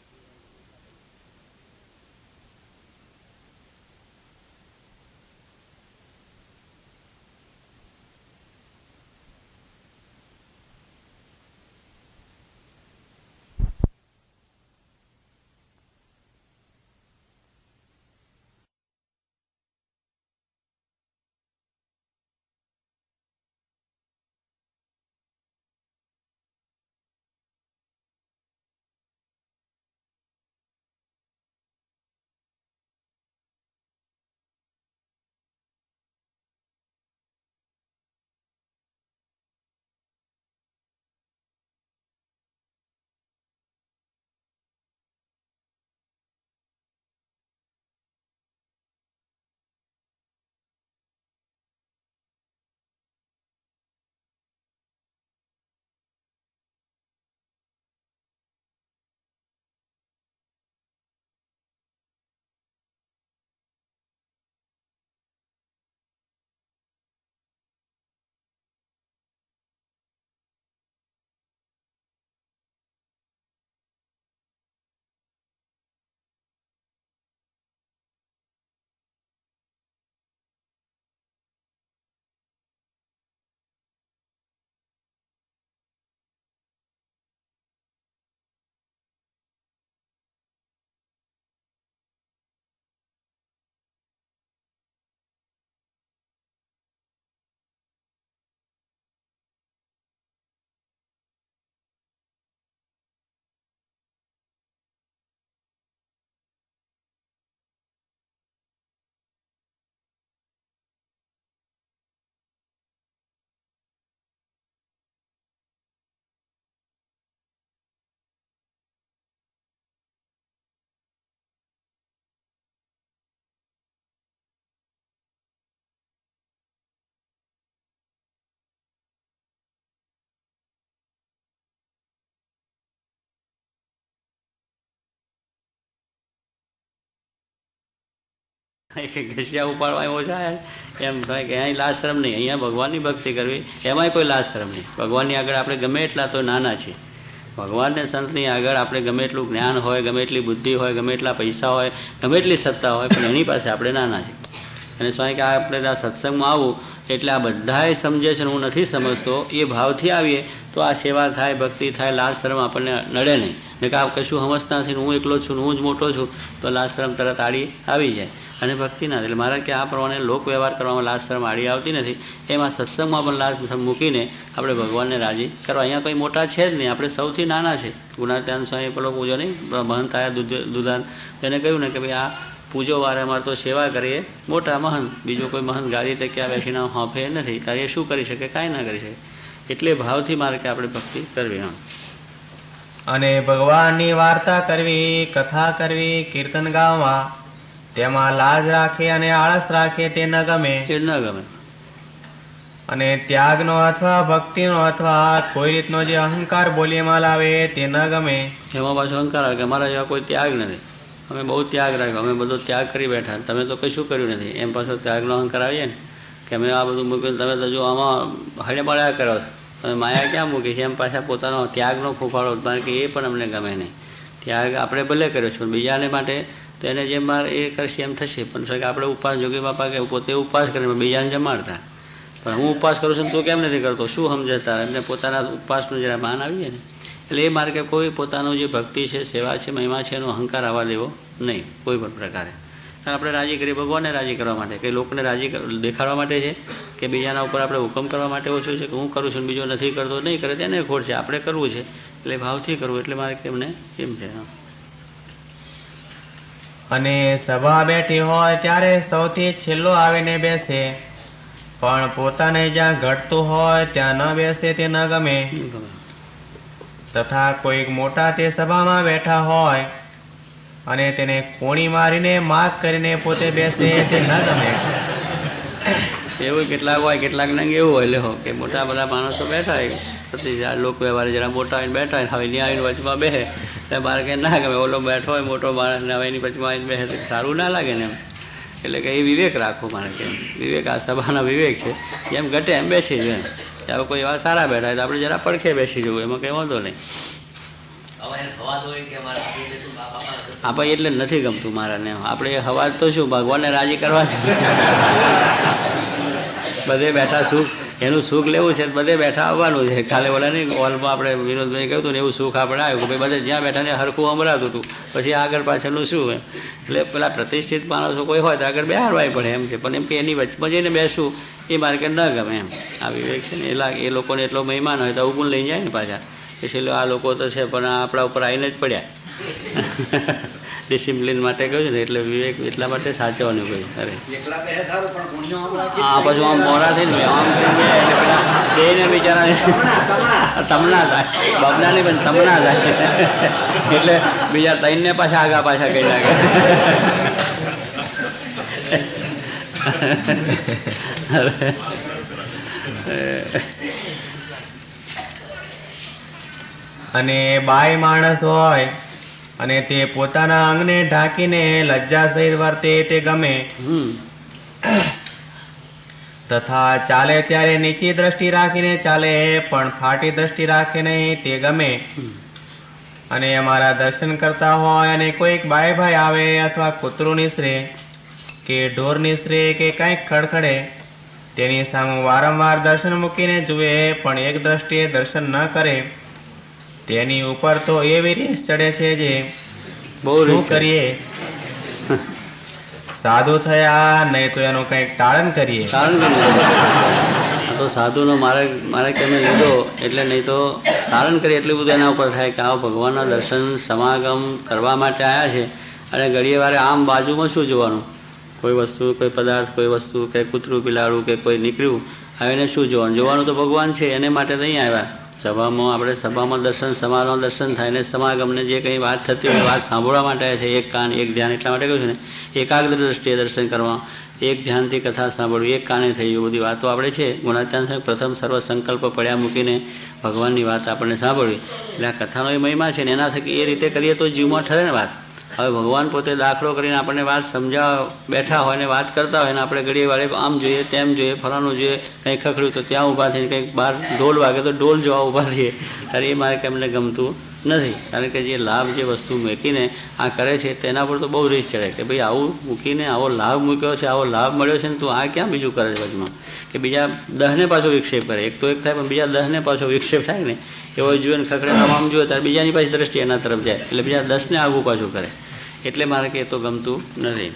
ઘસ્યા ઉપાડવા ઓછા આવ્યા એમ થાય કે અહીં લાજ શરમ નહીં. અહીંયા ભગવાનની ભક્તિ કરવી એમાંય કોઈ લાજ શરમ નહીં. ભગવાનની આગળ આપણે ગમે એટલા તો નાના છીએ. ભગવાનને સંતની આગળ આપણે ગમે એટલું જ્ઞાન હોય, ગમે એટલી બુદ્ધિ હોય, ગમે એટલા પૈસા હોય, ગમે એટલી સત્તા હોય, પણ એની પાસે આપણે નાના છીએ. અને સ્વામી કે આપણે આ સત્સંગમાં આવું એટલે આ બધાએ સમજે છે, હું નથી સમજતો, એ ભાવથી આવીએ તો આ સેવા થાય, ભક્તિ થાય, લાજ શરમ આપણને નડે નહીં. ને કે આ કશું સમજતા નથી, હું એકલો છું, હું જ મોટો છું, તો લાજ શરમ તરત આડી આવી જાય અને ભક્તિ ના. એટલે મારા કે આ પ્રમાણે લોક વ્યવહાર કરવામાં લાજ શરમ આડી આવતી નથી. એમાં સત્સંગમાં પણ લાજ શરમ મૂકીને આપણે ભગવાનને રાજી કરવા. અહીંયા કંઈ મોટા છે જ નહીં, આપણે સૌથી નાના છે. ગુણાત્યાન સ્વામી પેલો પૂજો નહીં, મહંત આયા દુધાન, તેને કહ્યું ને કે ભાઈ આ પૂજો વારે અમારે તો સેવા કરીએ મોટા મહંત, બીજો કોઈ મહંત ગાડી ટક્યા બેસીને હોંફે નથી, તારે એ શું કરી શકે? કાંઈ ના કરી શકે. એટલે ભાવથી મારે કે આપણે ભક્તિ કરવી. અને ભગવાનની વાર્તા કરવી, કથા કરવી, કીર્તન ગાવા, તેમાં લાજ રાખે અને આળસ રાખે તે ન ગમે. એ ન ગમે. અને ત્યાગનો અથવા ભક્તિનો અથવા કોઈ રીતનો જે અહંકાર બોલીમાં લાવે તે ન ગમે. એમાં પાછો અહંકાર આવે કે અમારા જેવા કોઈ ત્યાગ નથી, અમે બહુ ત્યાગ રાખ્યો, અમે બધો ત્યાગ કરી બેઠા, તમે તો કશું કર્યું નથી. એમ પાછો ત્યાગનો અહંકાર આવીએ ને કે અમે આ બધું મૂક્યું, તમે તો જો આમાં હળે મળ્યા કરો, તમે માયા ક્યાં મૂકી છે? એમ પાછા પોતાનો ત્યાગનો ફૂફાડો, કારણ કે એ પણ અમને ગમે નહીં. ત્યાગ આપણે ભલે કર્યો છે, પણ બીજાને માટે તો એને જેમ માર એ કરશે એમ થશે. પણ કે આપણે ઉપવાસ, જોગી બાપા કે પોતે ઉપવાસ કરીને બીજાને જમાડતા, પણ હું ઉપવાસ કરું છું તું કેમ નથી કરતો? શું સમજતા? એમને પોતાના ઉપવાસનું જરા માન આવીએ ને એટલે એ માર્ગે કોઈ પોતાનું જે ભક્તિ છે, સેવા છે, મહિમા છે, એનો અહંકાર આવવા દેવો નહીં કોઈ પણ પ્રકારે. આપણે રાજી કરીએ ભગવાનને રાજી કરવા માટે, કે લોકોને રાજી દેખાડવા માટે છે, કે બીજાના ઉપર આપણે હુકમ કરવા માટે ઓછું છે, કે હું કરું છું બીજો નથી કરતો, નહીં કરે તેને ખોટ છે, આપણે કરવું છે એટલે ભાવથી કરવું. એટલે મારે એમને એમ છે. અને સભા બેઠી હોય ત્યારે સૌથી છેલ્લો આવીને બેસે, પણ પોતાને જ્યાં ઘટતું હોય ત્યાં ન બેસે તે ન ગમે. તથા કોઈક મોટા તે સભામાં બેઠા હોય અને તેને કોણી મારીને માગ કરીને પોતે બેસે તે ન ગમે. એવું કેટલાક હોય, કેટલાકને એવું હોય લે કે મોટા બધા માણસો બેઠા હોય, પછી લોકો વ્યવહાર જરા મોટા આવીને બેઠા હોય, હવે ત્યાં આવીને વચમાં બેસે તો મારે કંઈ ના ગમે. ઓલો બેઠો હોય મોટો માણસ ને હવે એની વચમાં આવીને બેસે તો સારું ના લાગે ને એમ. એટલે કે એ વિવેક રાખો મારે કે વિવેક આ સભાનો વિવેક છે, જેમ ઘટે એમ બેસી જાય. હવે કોઈ એવા સારા બેઠા હોય તો આપણે જરા પડખે બેસી જવું, એમાં કંઈ વાંધો નહીં. હા ભાઈ, એટલે નથી ગમતું મારાને. આપણે હવા તો શું ભગવાનને રાજી કરવા છે. બધે બેઠા સુખ, એનું સુખ લેવું છે, બધે બેઠા આવવાનું છે. કાલે ઓલા નહીં હોલમાં આપણે વિનોદભાઈ કહ્યું હતું ને, એવું સુખ આપણે આવ્યું કે ભાઈ બધે જ્યાં બેઠા ને હરખું અમરાતું હતું. પછી આગળ પાછળનું શું એમ, એટલે પેલા પ્રતિષ્ઠિત માણસો કોઈ હોય તો આગળ બેહાડવાય પડે એમ છે. પણ એમ કે એની વચમાં જઈને બેસવું એ માર્કેટ ન ગમે એમ. આ વિવેક છે ને એ લોકોને એટલો મહેમાન હોય તો ઉગું લઈ જાય ને પાછા. એટલે આ લોકો તો છે પણ આપણા ઉપર આવીને જ પડ્યા. ડિસિપ્લિન માટે કહ્યું છે ને, એટલે વિવેક એટલા માટે સાચવવાનું કહ્યું. અરે હા, પછી આમ મોડા થઈને આમ બેને બિચારા તમના થાય, બબના નહીં પણ તમના થાય. એટલે બીજા તઈને પાછા આગા પાછા કહી નાખે. અને બાઈ માણસ હોય અને તે પોતાના અંગને ઢાંકીને લજ્જા સહિત વર્તે તે ગમે. તથા ચાલે ત્યારે નીચી દ્રષ્ટિ રાખીને ચાલે, પણ ફાટી દ્રષ્ટિ રાખે નહીં તે ગમે. અને અમારા દર્શન કરતા હોય અને કોઈક બાઈ ભાઈ આવે અથવા કૂતરું નિસરે કે ઢોર નિસરે કે કંઈક ખડખડે, તેની સામે વારંવાર દર્શન મૂકીને જુએ પણ એક દ્રષ્ટિએ દર્શન ન કરે, તેની ઉપર તો એવી રીસ ચડે છે જે શું કરીએ. સાધુ થયા નહીં તો એનું કંઈક તાળન કરીએ. તો સાધુનો મારે કેમે લીધો એટલે નહીં તો તારણ કરીએ. એટલું બધું એના ઉપર થાય કે આવો ભગવાનના દર્શન સમાગમ કરવા માટે આવ્યા છે, અને ઘડીએ વારે આમ બાજુમાં શું જોવાનું, કોઈ વસ્તુ, કોઈ પદાર્થ, કોઈ વસ્તુ, કે કૂતરું બિલાડું કે કોઈ નીકળ્યું આવીને શું જોવાનું? જોવાનું તો ભગવાન છે, એને માટે નહીં આવ્યા. સભામાં આપણે સભામાં દર્શન, સમારોહ દર્શન થાય ને સમાગમને જે કંઈ વાત થતી હોય વાત સાંભળવા માટે છે. એક કાન એક ધ્યાન એટલા માટે કહ્યું છે ને, એકાગ્ર દ્રષ્ટિએ દર્શન કરવા, એક ધ્યાનથી કથા સાંભળવી, એક કાને થઈ ગયું. બધી વાતો આપણે છે ગુણાત્યાન પ્રથમ સર્વ સંકલ્પ પડ્યા મૂકીને ભગવાનની વાત આપણને સાંભળવી. એટલે આ કથાનો એ મહિમા છે ને, એના થકી એ રીતે કરીએ તો જીવમાં ઠરે ને વાત. હવે ભગવાન પોતે દાખલો કરીને આપણને વાત સમજાવવા બેઠા હોય ને વાત કરતા હોય ને આપણે ઘડીએ વાળે આમ જોઈએ તેમ જોઈએ, ફલાણું જોઈએ, કંઈ ખખડ્યું તો ત્યાં ઊભા થઈને, કંઈક બહાર ઢોલ વાગે તો ઢોલ જોવા ઊભા થઈએ. ત્યારે એ મારે એમને ગમતું નથી. કારણ કે જે લાભ જે વસ્તુ મૂકીને આ કરે છે તેના પર તો બહુ રીસ ચડે કે ભાઈ આવું મૂકીને આવો લાભ મૂક્યો છે, આવો લાભ મળ્યો છે ને તું આ ક્યાં બીજું કરે છે વચમાં, કે બીજા 10ને પાછો વિક્ષેપ કરે. એક તો એક થાય પણ બીજા 10ને પાછો વિક્ષેપ થાય ને, એવો જોઈએ ને ખખડે આમ જોઈએ ત્યારે બીજાની પાછી દ્રષ્ટિ એના તરફ જાય, એટલે બીજા 10ને આગું પાછું કરે. એટલે મારે કે એ તો ગમતું નથી.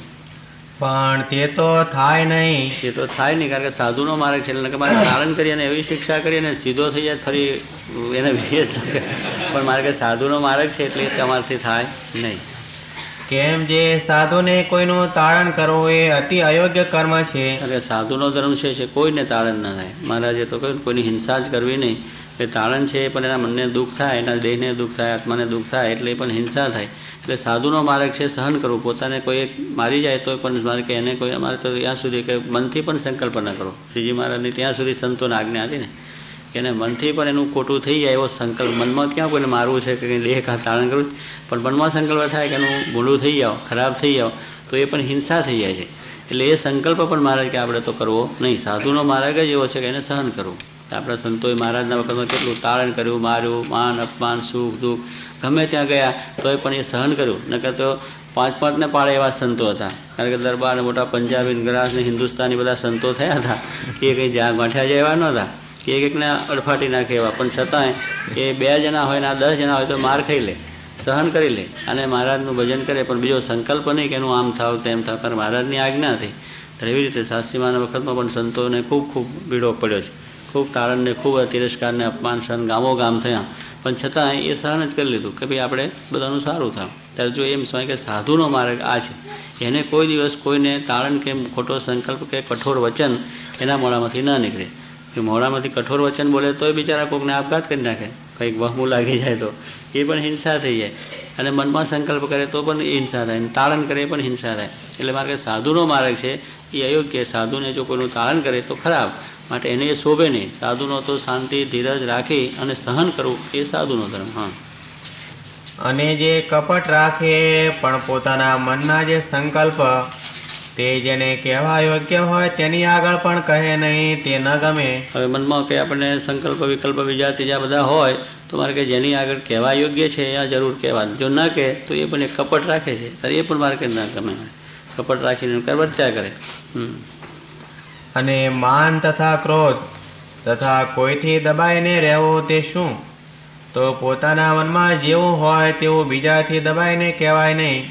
પણ તે તો થાય નહીં. એ તો થાય નહીં, કારણ કે સાધુનો માર્ગ છે. એટલે કે મારે તારણ કરીએ ને એવી શિક્ષા કરીએ ને સીધો થઈ જાય ફરી એને વિજય જ લાગે. પણ મારે કે સાધુનો માર્ગ છે એટલે તમારાથી થાય નહીં. કેમ જે સાધુને કોઈનું તારણ કરવું એ અતિ અયોગ્ય કર્મ છે. એટલે સાધુનો ધર્મ છે કોઈને તારણ ના થાય. મહારાજે તો કહ્યું કોઈની હિંસા જ કરવી નહીં. એ તારણ છે પણ એના મનને દુઃખ થાય, એના દેહને દુઃખ થાય, આત્માને દુઃખ થાય, એટલે પણ હિંસા થાય. એટલે સાધુનો માર્ગ છે સહન કરવું. પોતાને કોઈ એક મારી જાય તો પણ મારે કે એને કોઈ અમારે તો ત્યાં સુધી કે મનથી પણ સંકલ્પ ન કરો. શ્રીજી મહારાજની ત્યાં સુધી સંતોને આજ્ઞા હતી ને, એને મનથી પણ એનું ખોટું થઈ જાય એવો સંકલ્પ. મનમાં ક્યાં કોઈને મારવું છે કે કંઈ દેહ તારણ કરવું, પણ મનમાં સંકલ્પ થાય કે એનું ભૂંડું થઈ જાઓ, ખરાબ થઈ જાઓ તો એ પણ હિંસા થઈ જાય છે. એટલે એ સંકલ્પ પણ મહારાજ કે આપણે તો કરવો નહીં. સાધુનો માર્ગ જ એવો છે કે એને સહન કરવું. આપણા સંતોએ મહારાજના વખતમાં કેટલું તારણ કર્યું, માર્યું, માન અપમાન સુખ દુઃખ ગમે ત્યાં ગયા તોય પણ એ સહન કર્યું. નકર તો 5-5ને પાડે એવા સંતો હતા. કારણ કે દરબાર મોટા પંજાબી, ગરાસ ને હિન્દુસ્તાની બધા સંતો થયા હતા. એ કંઈ જ્યાં ગાંઠ્યા જેવા નહોતા. કે એકને અડફાટી નાખે એવા, પણ છતાંય એ 2 જણા હોય ને આ 10 જણા હોય તો માર ખાઈ લે, સહન કરી લે અને મહારાજનું ભજન કરે, પણ બીજો સંકલ્પ નહીં કે એનું આમ થાવ તેમ થાવ, કારણ મહારાજની આજ્ઞા હતી. એવી રીતે શાસ્ત્રીમાના વખતમાં પણ સંતોને ખૂબ બીડો પડ્યો છે, ખૂબ તાળણને, ખૂબ તિરસ્કારને, અપમાન સહન ગામો ગામ થયા, પણ છતાં એ સહન જ કરી લીધું કે ભાઈ આપણે બધાનું સારું થાય. ત્યારે જો એમ સ્વાય કે સાધુનો માર્ગ આ છે, એને કોઈ દિવસ કોઈને તાળણ કે ખોટો સંકલ્પ કે કઠોર વચન એના મોડામાંથી ન નીકળે. કે મોડામાંથી કઠોર વચન બોલે તોય બિચારા કોઈકને આપઘાત કરી નાખે, કંઈક વહમું લાગી જાય તો એ પણ હિંસા થઈ જાય, અને મનમાં સંકલ્પ કરે તો પણ હિંસા થાય, તાળન કરે પણ હિંસા થાય. એટલે મારે સાધુનો માર્ગ છે એ અયોગ્ય. સાધુને જો કોઈનું તાળન કરે તો ખરાબ, માટે એને એ શોભે નહીં. સાધુનો તો શાંતિ ધીરજ રાખી અને સહન કરવું એ સાધુનો ધર્મ. હા. અને જે કપટ રાખે પણ પોતાના મનના જે સંકલ્પ તે જેને કહેવા યોગ્ય હોય તેની આગળ પણ કહે નહીં, તે ન ગમે. હવે મનમાં કે આપણને સંકલ્પ વિકલ્પ બીજા ત્રીજા બધા હોય તો મારે કે જેની આગળ કહેવા યોગ્ય છે એ જરૂર કહેવાનું. જો ન કહે તો એ પણ એક કપટ રાખે છે, ત્યારે એ પણ મારે કે ન ગમે, કપટ રાખીને વર્ત્યા કરે. અને માન તથા ક્રોધ તથા કોઈથી દબાઈને રહેવું તે શું? તો પોતાના મનમાં જેવું હોય તેવું બીજાથી દબાઈને કહેવાય નહીં.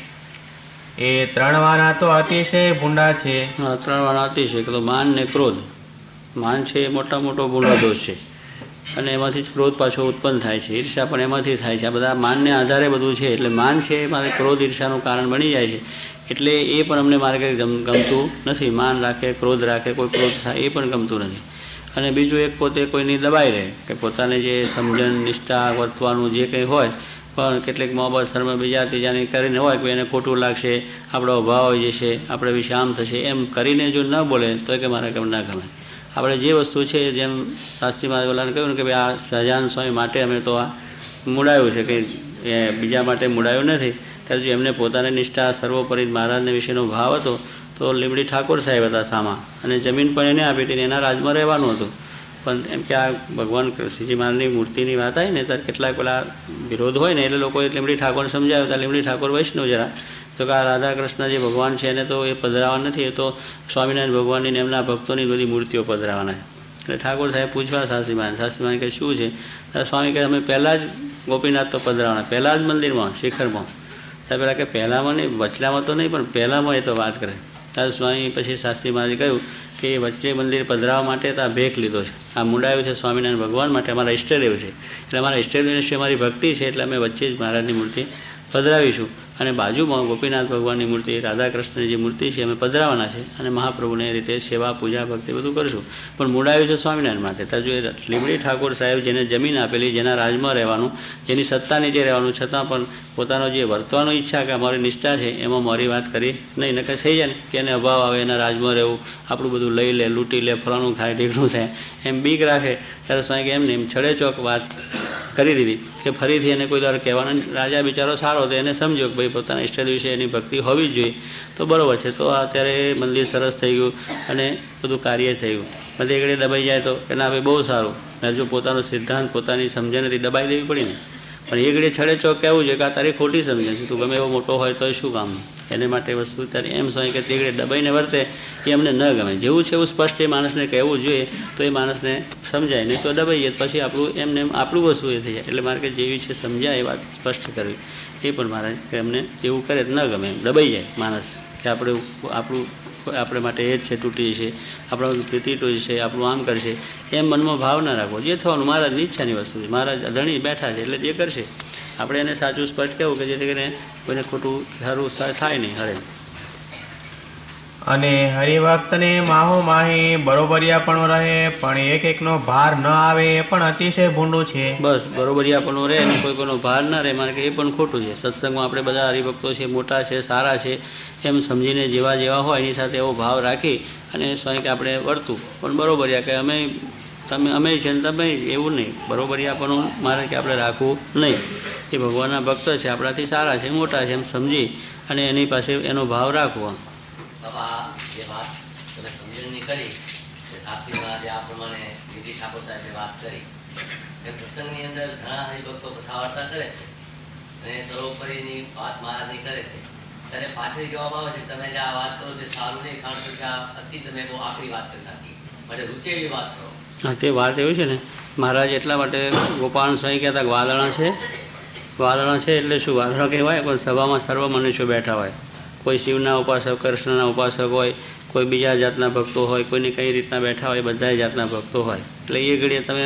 એ 3 વાના તો અતિશય ભૂંડા છે. 3 વાના અતિશય તો માન ને ક્રોધ. માન છે એ મોટો ભૂંડો દોષ છે, અને એમાંથી જ ક્રોધ પાછો ઉત્પન્ન થાય છે. ઈર્ષા પણ એમાંથી થાય છે. આ બધા માનને આધારે બધું છે. એટલે માન છે એ મારે ક્રોધ ઈર્ષાનું કારણ બની જાય છે. એટલે એ પણ અમને મારે કંઈ ગમતું નથી. માન રાખે, ક્રોધ રાખે, કોઈ ક્રોધ થાય એ પણ ગમતું નથી. અને બીજું એક પોતે કોઈની દબાઈ રહે કે પોતાને જે સમજણ નિષ્ઠા વર્તવાનું જે કંઈ હોય પણ કેટલીક મોહબ્બત શર્મ બીજા ત્રીજાની કરીને હોય કે એને ખોટું લાગશે, આપણો અભાવ હોઈ જશે, આપણે વિશે આમ થશે, એમ કરીને જો ન બોલે તો કે મારે કેમ ના ગમે. આપણે જે વસ્તુ છે જેમ શાસ્ત્રી મહારાજ કહ્યું ને કે ભાઈ આ સહજાનંદ સ્વામી માટે અમે તો આ મૂડાયું છે, કે બીજા માટે મૂડાયું નથી. ત્યારે જો એમને પોતાની નિષ્ઠા સર્વોપરી મહારાજને વિશેનો ભાવ હતો તો લીમડી ઠાકોર સાહેબ હતા સામા, અને જમીન પણ એને આપી હતી, એના રાજમાં રહેવાનું હતું. પણ એમ કે આ ભગવાન શ્રીજી મહારાજની મૂર્તિની વાત આવી ને ત્યારે કેટલાક પેલા વિરોધ હોય ને એટલે લોકોએ લીમડી ઠાકોરને સમજાવ્યું. ત્યાં લીમડી ઠાકોર વૈષ્ણવ જરા તો કે આ રાધા કૃષ્ણ જે ભગવાન છે એને તો એ પધરાવા નથી, એ તો સ્વામિનારાયણ ભગવાનની ને એમના ભક્તોની બધી મૂર્તિઓ પધરાવાના છે. એટલે ઠાકોર સાહેબ પૂછવા શાસ્ત્રીમાં કે શું છે? ત્યારે સ્વામી કહે અમે પહેલાં જ ગોપીનાથ તો પધરાવાના, પહેલાં જ મંદિરમાં શિખરમાં. ત્યારે પહેલાં કે પહેલાંમાં નહીં, વચલામાં તો નહીં, પણ પહેલાંમાં એ તો વાત કરે. ત્યારે સ્વામી પછી શાસ્ત્રી મહારાજે કહ્યું કે એ વચ્ચે મંદિર પધરાવવા માટે તો આ ભેખ લીધો છે, આ મુંડાયું છે સ્વામિનારાયણ ભગવાન માટે, અમારા ઈષ્ટદેવ છે. એટલે અમારા ઈષ્ટદેવ વિશે અમારી ભક્તિ છે, એટલે અમે વચ્ચે જ મહારાજની મૂર્તિ પધરાવીશું. અને બાજુમાં ગોપીનાથ ભગવાનની મૂર્તિ, રાધા કૃષ્ણની જે મૂર્તિ છે અમે પધરાવાના છે, અને મહાપ્રભુને એ રીતે સેવા પૂજા ભક્તિ બધું કરશું. પણ મુંડાયું છે સ્વામિનારાયણ માટે. ત્યાં જો એ લીમડી ઠાકોર સાહેબ જેને જમીન આપેલી, જેના રાજમાં રહેવાનું, જેની સત્તા નીચે રહેવાનું, છતાં પણ પોતાનો જે વર્તવાનો ઈચ્છા કે અમારી નિષ્ઠા છે એમાં મારી વાત કરી નહીં, નકર થઈ જાય ને કે એને અભાવ આવે, એના રાજમાં રહેવું, આપણું બધું લઈ લે, લૂંટી લે, ફલાણું થાય, ઢીકણું થાય, એમ બીક રાખે. ત્યારે સ્વામી કે એમને એમ છડે ચોક વાત કરી દીધી કે ફરીથી એને કોઈ દર કહેવાનો. રાજા બિચારો સારો હતો, એને સમજ્યો કે ભાઈ પોતાના ઈષ્ટદેવ વિશે એની ભક્તિ હોવી જ જોઈએ, તો બરાબર છે. તો અત્યારે મંદિર સરસ થઈ ગયું અને બધું કાર્ય થયું. બધે એકડે દબાઈ જાય તો કે ના ભાઈ બહુ સારું. જો પોતાનો સિદ્ધાંત પોતાની સમજણથી દબાઈ દેવી પડી ને, પણ એકડે છડે ચોક કહેવું જોઈએ કે આ તારી ખોટી સમજણ છે, તું ગમે એવો મોટો હોય તો શું કામ. એને માટે વસ્તુ ત્યારે એમ સ્વામી કે તેગડે દબાઈને વર્તે એ અમને ન ગમે. જેવું છે એવું સ્પષ્ટ એ માણસને કહેવું જોઈએ તો એ માણસને સમજાય, નહીં તો દબાઈ જાય પછી આપણું એમને એમ આપણું વસ્તુ એ થઈ જાય. એટલે મારે કે જેવી છે સમજાય એ વાત સ્પષ્ટ કરવી. એ પણ મારે કે એમને એવું કરે તો ન ગમે, દબાઈ જાય માણસ કે આપણે માટે એ જ છે, તૂટી છે, આપણા પ્રીતિ તૂટી છે, આપણું આમ કરશે, એમ મનમાં ભાવ ના રાખવો. જે થવાનું મહારાજની ઈચ્છાની વસ્તુ છે, મહારાજ અધણી બેઠા છે એટલે જે કરશે આપણે એને સાચું સ્પષ્ટ કહેવું કે જેથી કરીને કોઈને ખોટું સારું થાય નહીં. હરે અને હરિભક્તને માહો માહી બરોબરિયાપણું રહે પણ એક એકનો ભાર ન આવે એ પણ અતિશય ભૂંડું છે. બસ બરોબરિયાપણું રહે અને કોઈનો ભાર ન રહે મારે કે એ પણ ખોટું છે. સત્સંગમાં આપણે બધા હરિભક્તો છે, મોટા છે, સારા છે એમ સમજીને જેવા હોય એની સાથે એવો ભાવ રાખી અને સ્વામી કે આપણે વર્તું. પણ બરોબરિયા કે અમે છે ને તમે એવું નહીં, બરોબરિયાપણું મારે કે આપણે રાખવું નહીં. એ ભગવાનના ભક્ત છે, આપણાથી સારા છે, મોટા છે એમ સમજી અને એની પાસે એનો ભાવ રાખવો. જે વાત તમે સમજણની કરી શાસ્ત્રી મહારાજે આ પ્રમાણે લીધી ઠાકોર સાહેબે વાત કરી એમ સત્સંગની અંદર ઘણા હરિભક્તો કથા વાર્તા કરે છે અને સર્વોપરીની વાત મહારાજની કરે છે. ત્યારે પાછળ જવાબ આવે છે તમે જે આ વાત કરો તે સારું નહીં, કારણ કે આ અતિ તમે બહુ આકરી વાત કરતા હતી, માટે રૂચે એવી વાત કરો. હા, તે વાત એવી છે ને, મહારાજ એટલા માટે ગોપાલ સ્વામી કહેતા કે વાદળા છે. વાદળા છે એટલે શું? વાદળા કહેવાય પણ સભામાં સર્વ મનુષ્યો બેઠા હોય. કોઈ શિવના ઉપાસક, કૃષ્ણના ઉપાસક હોય, કોઈ બીજા જાતના ભક્તો હોય, કોઈને કઈ રીતના બેઠા હોય, બધા જાતના ભક્તો હોય. એટલે એ ઘડીએ તમે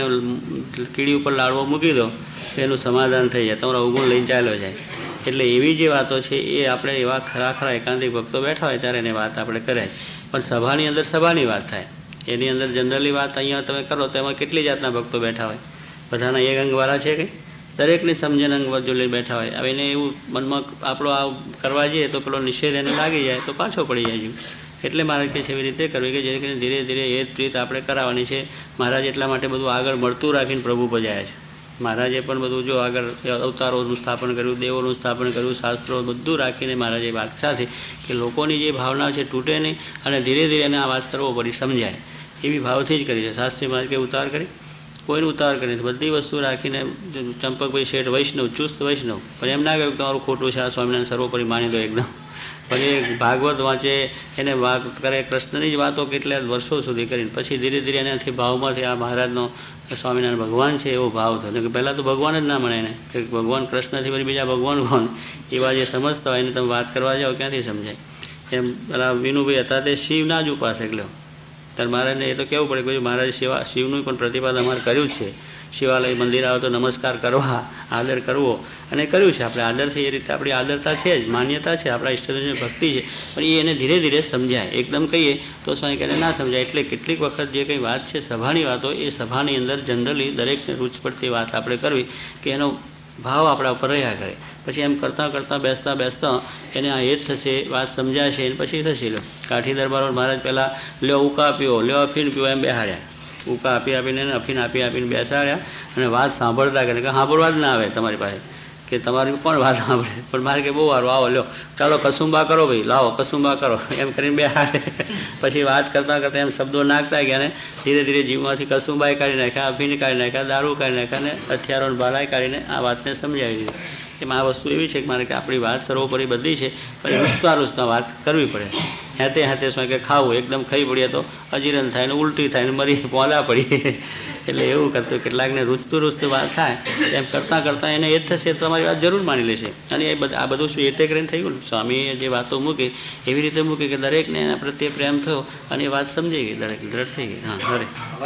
કીડી ઉપર લાડવો મૂકી દો તો એનું સમાધાન થઈ જાય, તમારો અવગુણ લઈને ચાલ્યો જાય. એટલે એવી જે વાતો છે એ આપણે એવા ખરા એકાંતિક ભક્તો બેઠા હોય ત્યારે એની વાત આપણે કરાય. પણ સભાની અંદર સભાની વાત થાય. એની અંદર જનરલી વાત અહીંયા તમે કરો તો એમાં કેટલી જાતના ભક્તો બેઠા હોય. બધાના એક અંગવાળા છે કે દરેકની સમજણ અંગ જો લઈ બેઠા હોય. હવે એને એવું મનમાં આપણો આ કરવા જઈએ તો પેલો નિષેધ એને લાગી જાય તો પાછો પડી જાય જીવ. એટલે મારે કે છે એવી રીતે કરવી કે જે કરીને ધીરે ધીરે એ રીત આપણે કરાવવાની છે. મહારાજ એટલા માટે બધું આગળ મળતું રાખીને પ્રભુ ભજાયા છે. મહારાજે પણ બધું જો આગળ અવતારોનું સ્થાપન કર્યું, દેવોનું સ્થાપન કર્યું, શાસ્ત્રો બધું રાખીને મહારાજે વાત સાથે કે લોકોની જે ભાવના છે તૂટે નહીં અને ધીરે ધીરે એને આ વાત સર્વોપરી સમજાય એવી ભાવથી જ કરી છે. શાસ્ત્રી મહારાજ કે ઉતાર કરી કોઈને ઉતાર કરીને બધી વસ્તુ રાખીને ચંપકભાઈ શેઠ વૈષ્ણવ, ચુસ્ત વૈષ્ણવ, પણ એમ ના કહ્યું તમારું ખોટું છે, આ સ્વામિનારાયણ સર્વોપરી માની દો એકદમ. પછી ભાગવત વાંચે, એને વાત કરે, કૃષ્ણની જ વાતો કેટલા વર્ષો સુધી કરીને પછી ધીરે ધીરે એનાથી ભાવમાંથી આ મહારાજનો સ્વામિનારાયણ ભગવાન છે એવો ભાવ થયો. કે પહેલાં તો ભગવાન જ ના મળે એને, કે ભગવાન કૃષ્ણથી પછી બીજા ભગવાન કોણ, એવા જે સમજતા હોય એને તમે વાત કરવા જાઓ ક્યાંથી સમજાય. એમ પેલા વિનુભાઈ હતા તે શિવના જ ઉપાસક લ્યો. ત્યારે મહારાજને એ તો કહેવું પડે કે મહારાજ શિવનું પણ પ્રતિપાદ અમારે કર્યું જ છે. શિવાલય મંદિર આવે તો નમસ્કાર કરવા, આદર કરવો, અને કર્યું છે આપણે આદરથી. એ રીતે આપણી આદરતા છે જ, માન્યતા છે, આપણા ઈષ્ટદેવની ભક્તિ છે. પણ એ એને ધીરે ધીરે સમજાય. એકદમ કહીએ તો સ્વામી કહે ના સમજાય. એટલે કેટલીક વખત જે કંઈ વાત છે સભાની વાતો, એ સભાની અંદર જનરલી દરેકને રૂચ પડતી વાત આપણે કરવી કે એનો ભાવ આપણા ઉપર રહ્યા કરે. પછી એમ કરતાં કરતાં બેસતા એને આ એ જ થશે, વાત સમજાશે અને પછી થશે. લો કાઠી દરબારો મહારાજ પહેલાં લ્યો ઉકા પીઓ, લ્યો અફીણ પીઓ એમ બેહાડ્યા. ઉકા આપીને અફીણ આપીને બેસાડ્યા અને વાત સાંભળતા કે સાંભળવા જ ના આવે તમારી પાસે, કે તમારી કોણ વાત સાંભળે. પણ મારે કે બહુ સારું, આવો લ્યો ચાલો કસુંબા કરો ભાઈ, લાવો કસુંબા કરો એમ કરીને બેહાડે. પછી વાત કરતાં એમ શબ્દો નાખતા ગયા ને ધીરે ધીરે જીવમાંથી કસુંબાઈ કાઢી નાખ્યા, અફીણ કાઢી નાખ્યા, દારૂ કાઢી નાખ્યા અને હથિયારોને ભાલાઈ કાઢીને આ વાતને સમજાવી દીધી. એમાં આ વસ્તુ એવી છે કે મારે કે આપણી વાત સર્વોપરી બધી છે, પણ રૂચતા વાત કરવી પડે. હાથે શું કે ખાવું એકદમ ખાઈ પડીએ તો અજીરણ થાય ને ઉલટી થાય ને મરી પોંદા પડીએ. એટલે એવું કરતું કેટલાકને રૂચતું વાત થાય એમ કરતાં એને એ જ થશે તો તમારી વાત જરૂર માની લેશે. અને આ બધું શું એ તે કરીને થઈ ગયું. સ્વામીએ જે વાતો મૂકી એવી રીતે મૂકી કે દરેકને એના પ્રત્યે પ્રેમ થયો અને એ વાત સમજી ગઈ, દરેક દ્રઢ થઈ ગઈ. હા હરે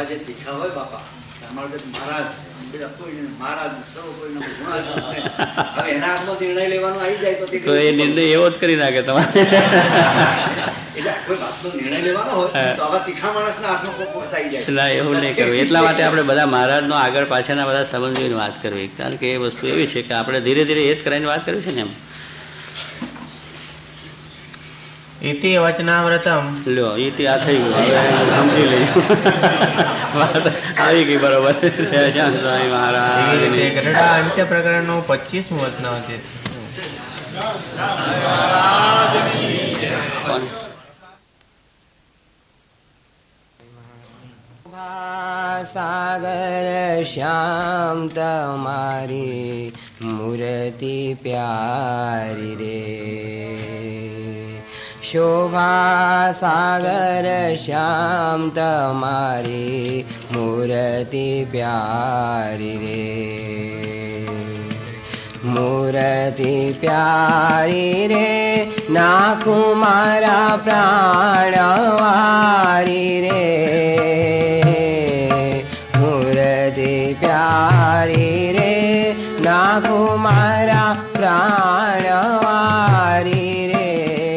તો એ નિર્ણય એવો જ કરી નાખે તમારે. ના એવું નહીં કરવું. એટલા માટે આપણે બધા મહારાજનો આગળ પાછળના બધા સંબંધોની વાત કરવી, કારણ કે એ વસ્તુ એવી છે કે આપણે ધીરે ધીરે એ જ કરીને વાત કરવી છે ને. એમ ઇતિ વચનાવ્રતમ લ્યો ઇતિ આ થઈ ગયું, હવે સમજી લઈ વાત આવી ગઈ બરોબર. સ્વામી મહારાજ ગઢડા અંત્ય પ્રકરણનું 25મું વચનાવૃત. સાગર શ્યામ તમારી મૂર્તિ પ્યારી રે, શોભા સાગર શ્યામ તમારી મૂર્તિ પ્યારી રે, મૂર્તિ પ્યારી રે નાખું મારા પ્રાણવારી રે, મૂર્તિ પ્યારી રે નાખું મારા પ્રાણવારી રે,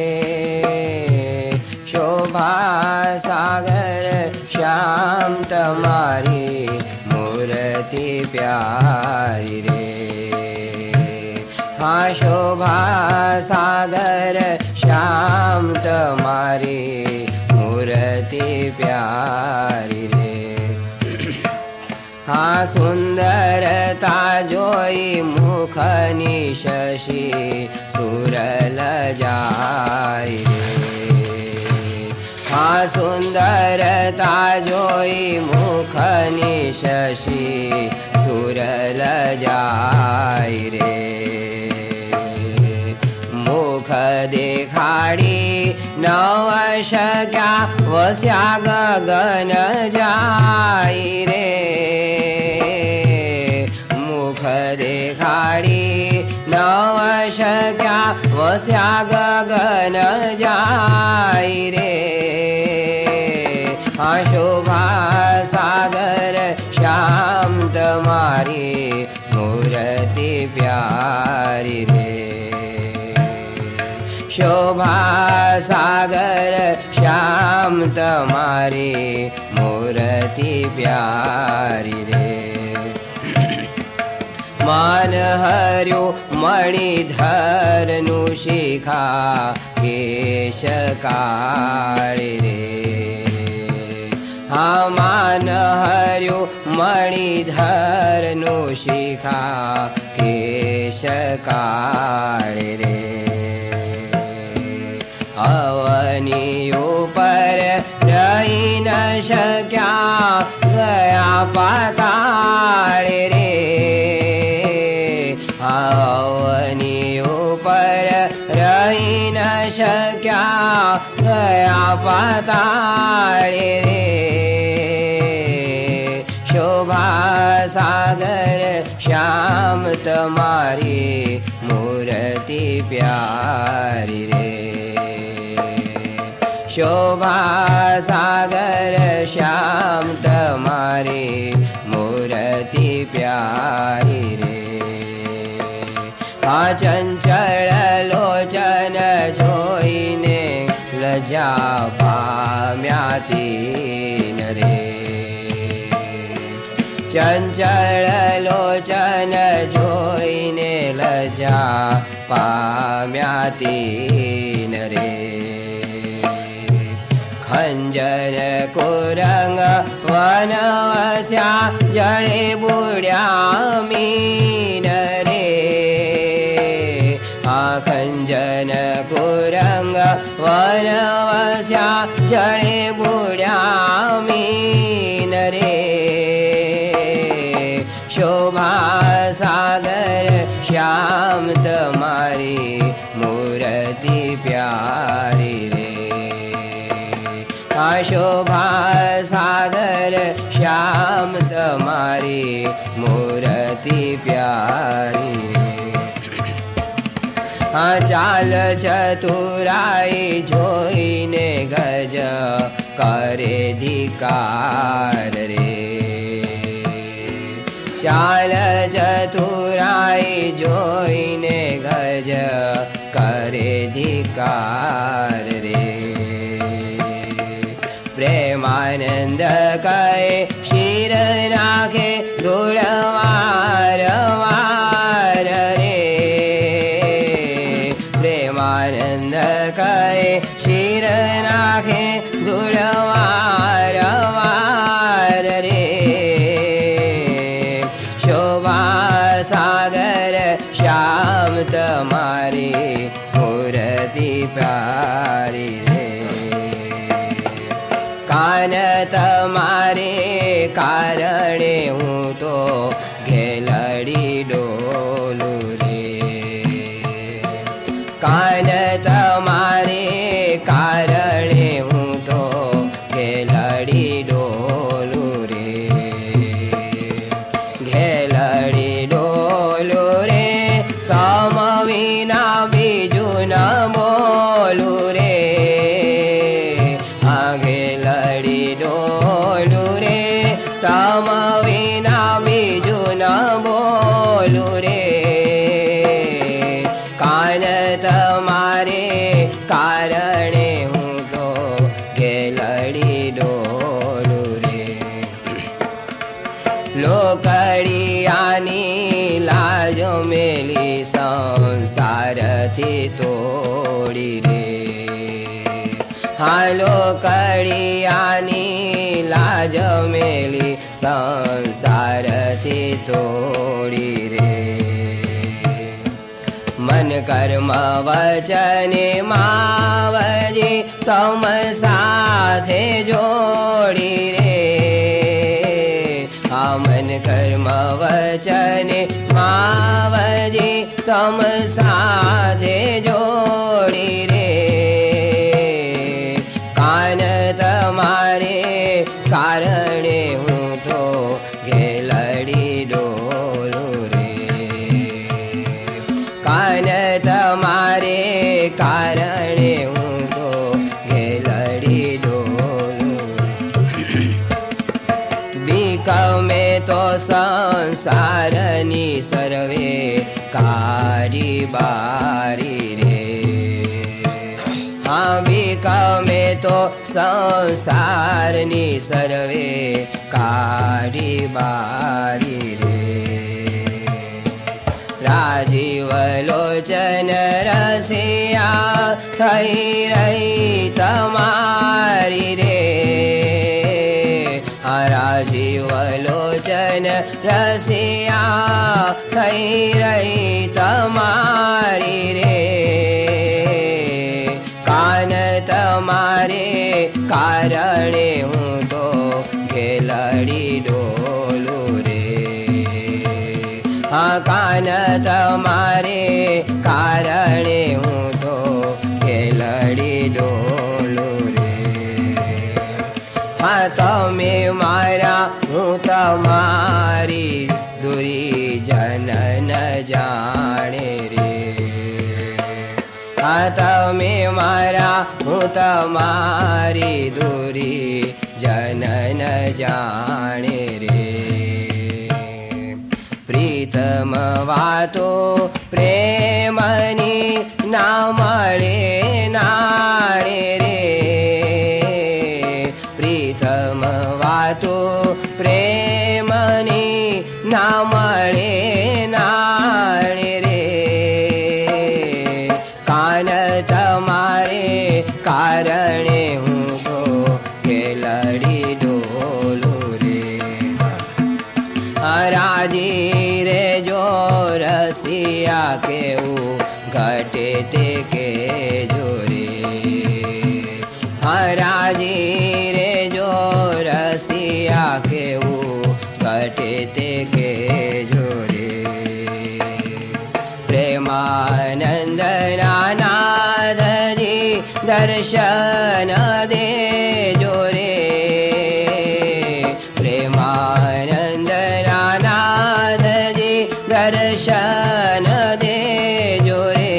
શોભા સાગર શ્યામ તમારી મૂર્તિ પ્યારી રે, હા શોભા સાગર શ્યામ તમારી મૂર્તિ પ્યારી રે, હા સુંદરતા જોઈ મુખની શશી સુરલ જાય રે, હા સુંદરતા જોઈ મુખની શશી સુરલ જાય રે, મુખ દેખાડી નવ શક્યા वस्या गगन जाई रे। मुख देखाड़ी नव शक्या वस्या गगन जाई रे। शोभा सागर श्याम तमारी मूर्ति प्यारी रे। शोभा सागर श्याम तमारी मूर्ति प्यारी रे। मान हर्यो मणिधर नु शिखा केश काळे रे। मान हर्यो मणिधर नु शिखा केश काळे रे। अवनी ऊपर रही न शक्या गया पाताल रे। अवनी ऊपर रही न शक्या गया पाताल रे। शोभा सागर श्याम तमारी मूर्ति प्यारी रे। शोभा सागर श्याम तमारी मूर्ति प्यारी रे। चंचल लोचन जोईने लजा पाम्या तीन रे। चंचल लोचन जोईने लजा पाम्या तीन रे। खंजन कुरंग वनवस्या जळे बुड्या मीन रे। खंजन कुरंग वनवस्या जळे बुड्या मीन रे। शोभा सागर श्याम तमारी मूर्ति प्यारी रे। शोभा सागर श्याम तमारी मूर्ति प्यारी रे। चाल चतुराई जोईने गज करे धिकार रे। चाल चतुराई जोईने गज करे धिकार रे। प्रेमानंद कहे शीर नाखे धूळवार वार रे। प्रेमानंद कहे शीर नाखे धूळवार वार रे। शोभा सागर श्याम तमारी मूर्ति प्यारी रे। कान तमारे कारणे हूँ तो घेलड़ी डोलू रे। कान तमारे कारणे हूँ तो घेलड़ी डोलू रे। घेलड़ी डोलू रे तम विना बीजू न बोलू रे। घेलड़ी डोलू रे तम विना बीजू न बोलू रे। कान तमारे कारणे हूँ तो घेलड़ी डोलू रे। लोकड़ियानी लाज मेली संसार थी तोड़ी रे। हालो कड़ियानी लाज मेली संसार थी तोड़ी रे। मन कर्म वचने मावजी तम साथे जोड़ी रे। मन कर्म वचने मावजी तम साथे जोड़ी रे। कान तम કારણે હું તો ઘેલડી ડોલું. બીક મેં તો સંસારની સર્વે કાઢી બારી રે. હા બીક મેં તો સંસારની સર્વે કાઢી બારી રે. રાજીવ લોચન રસિયા થઈ રહી તમારી રે. રાજીવ લોચન રસિયા થઈ રહી તમારી રે. કાન તમારે કારણે હું તો ઘેલડી ડોલું રે. હા કાન તમારે કારણે હું તો ઘેલડી ડોલું રે. હા તમે મારા હું તમારી દુરી જન ન જાણે રે. હા તમે મારા હું તમારી દુરી જન ન જાણે રે. પ્રીતમ વાતો પ્રેમની ના મળે નાણે રે. પ્રીતમ વાતો પ્રેમની ના મળે નાણે રે. કાન તમારે કારણે હું તો ઘેલડી ડોલું રે. રાજી રે જો રસિયા કેવું ઘટે તે કેજો રે. રાજી રે જો રસિયા કેવું ઘટે તે કેજો રે. પ્રેમાનંદ નાનાદજી દર્શન દેજો રે. પ્રેમાનંદ નાનાદજી દર્શન દેજો રે.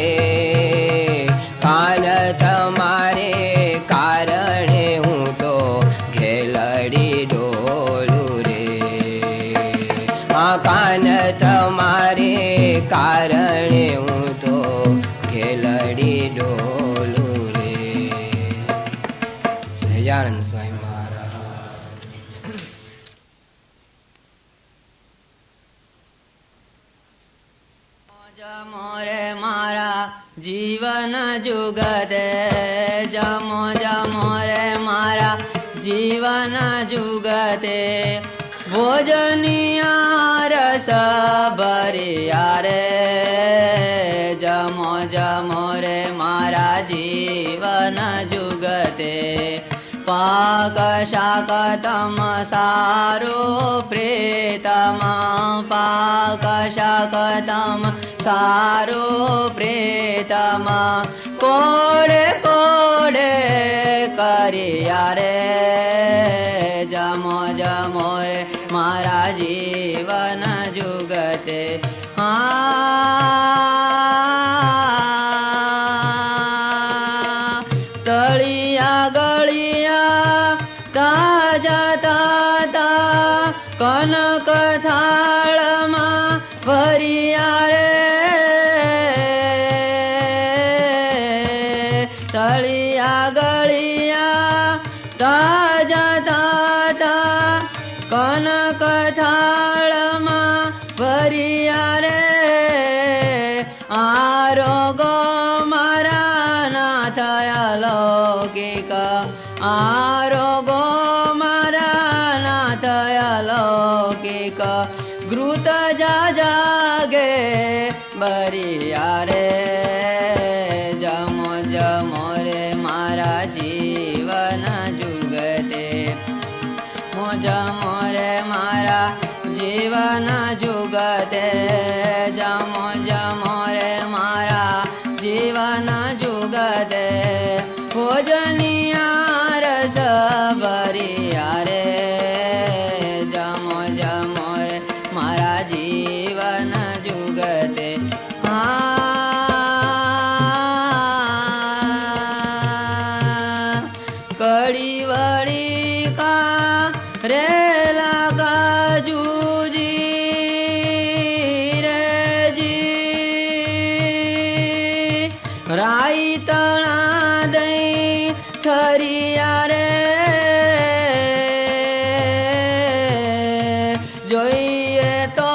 કાન તમારે કારણે હું તો ઘેલડી ડોલું રે. આ કાન તમારે કારણે હું તો ઘેલડી ડોલું રે. સહજાનંદ સ્વામી મહારાજ. મોરે મારા જીવન જુગતે જમો જમો રે મારા જીવન જુગતે. ભોજનિયા રસ ભર્યા રે જમો જમો રે મારા જીવન જુગતે. પાક શાક તમ સારો પ્રેતમ. પાક શાક તમ સારો પ્રેતમ. કોડે કોડે કર્યા રે જમો જમો રે મારા જીવન જુગતે. તળિયા ગળિયા તાજા તાતા કનક થાળમાં ભર્યા રે. તળિયા ગળિયા તાજા તાતા કનક થાળમાં ભર્યા રે. આરોગો મારા ના થયા લૌકિક. આરોગો મારા ના થયા લૌકિક. ઘૃત જા જાગે બરિયા રે જમો જમો રે મારા જીવન જુગતે. જમો રે મારા જીવન જુગતે. જમો જમો રે મારા જીવન જુગતે. ભોજનિયા રસ ભર્યા રે જમો જમો રે મારા જીવન જુગતે. હા आई तणा दई थरिया रे જોઈએ તો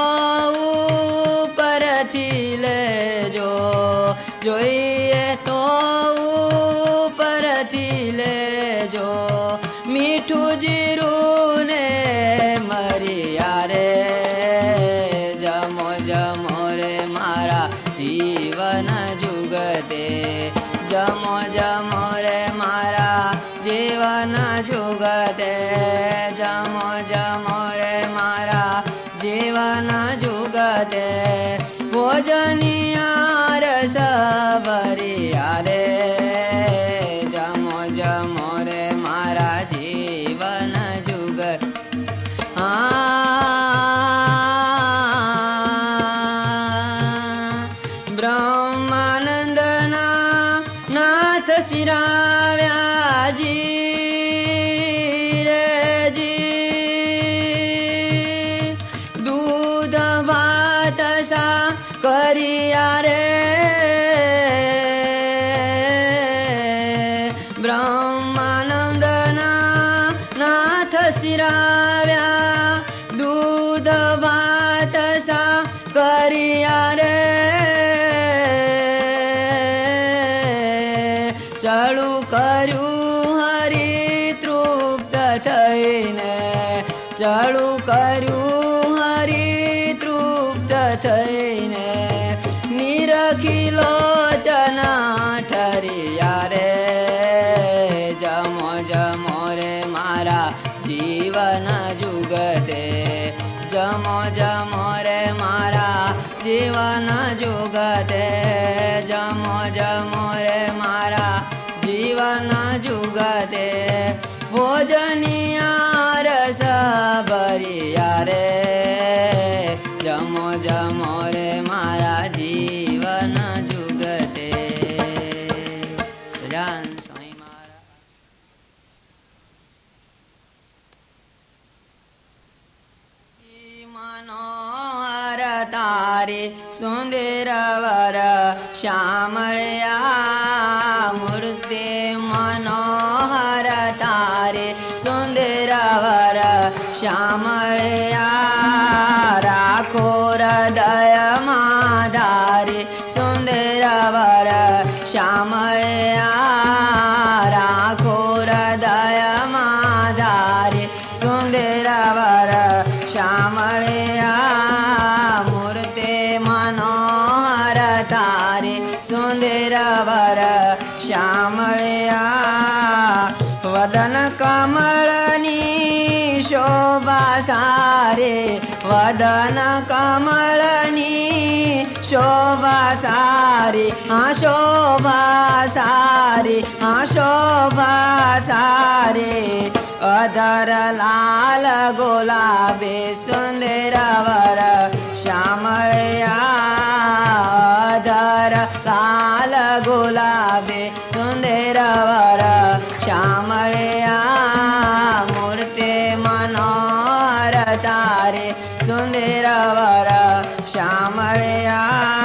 ઉપરથી લેજો જોઈએ તો ઉપરથી લેજો મીઠું જીરું ને મરિયા રે જમો જમો રે મારા જીવન જુગતે જમો જમો રે મારા જીવન જુગતે જમો જમો રે મારા જીવન જુગતે ભોજનિયા રસ ભરિયા રે જમો જમો રે મારા જીવન જુગત બ્રહ્માનંદના નાથ શિરાવ્યાજી करिया रे ब्रह्मानंदना नाथ शिराव्या दूध भात सा करिया रे चलू कर्यू हरि तृप्त थईने चलू कर्यू हरि तृप्त थईने निरखिलोचना ठरिया रे जमो जमो रे मारा जीवन जुगते जमो जमो रे मारा जीवन जुगते जमो जमो रे मारा जीवन जुगते भोजनिया रस भरिया रे जमो जमो रे मारा जीवन जुगते सजान स्वामी महाराज मनोहर तारे सुंदर वर श्यामळया मूर्ते मनोहर तारे सुंदर वर श्यामळया राखो हृदय माधारे सुंदर वर श्यामळया राखो हृदय माधारे सुंदर वर श्यामळया मूर्ते मनोहर तारे सुंदर वर श्यामळया वदन कमळनी शोभा सारे वदन कमळनी शोभा सारे शोभा सारे शोभा सारे अधर लाल गुलाबे सुंदर वर श्यामळया अधर लाल गुलाबे सुंदर वर श्यामळया मूर्ते मनोहर तारे सुंदर वर श्यामळया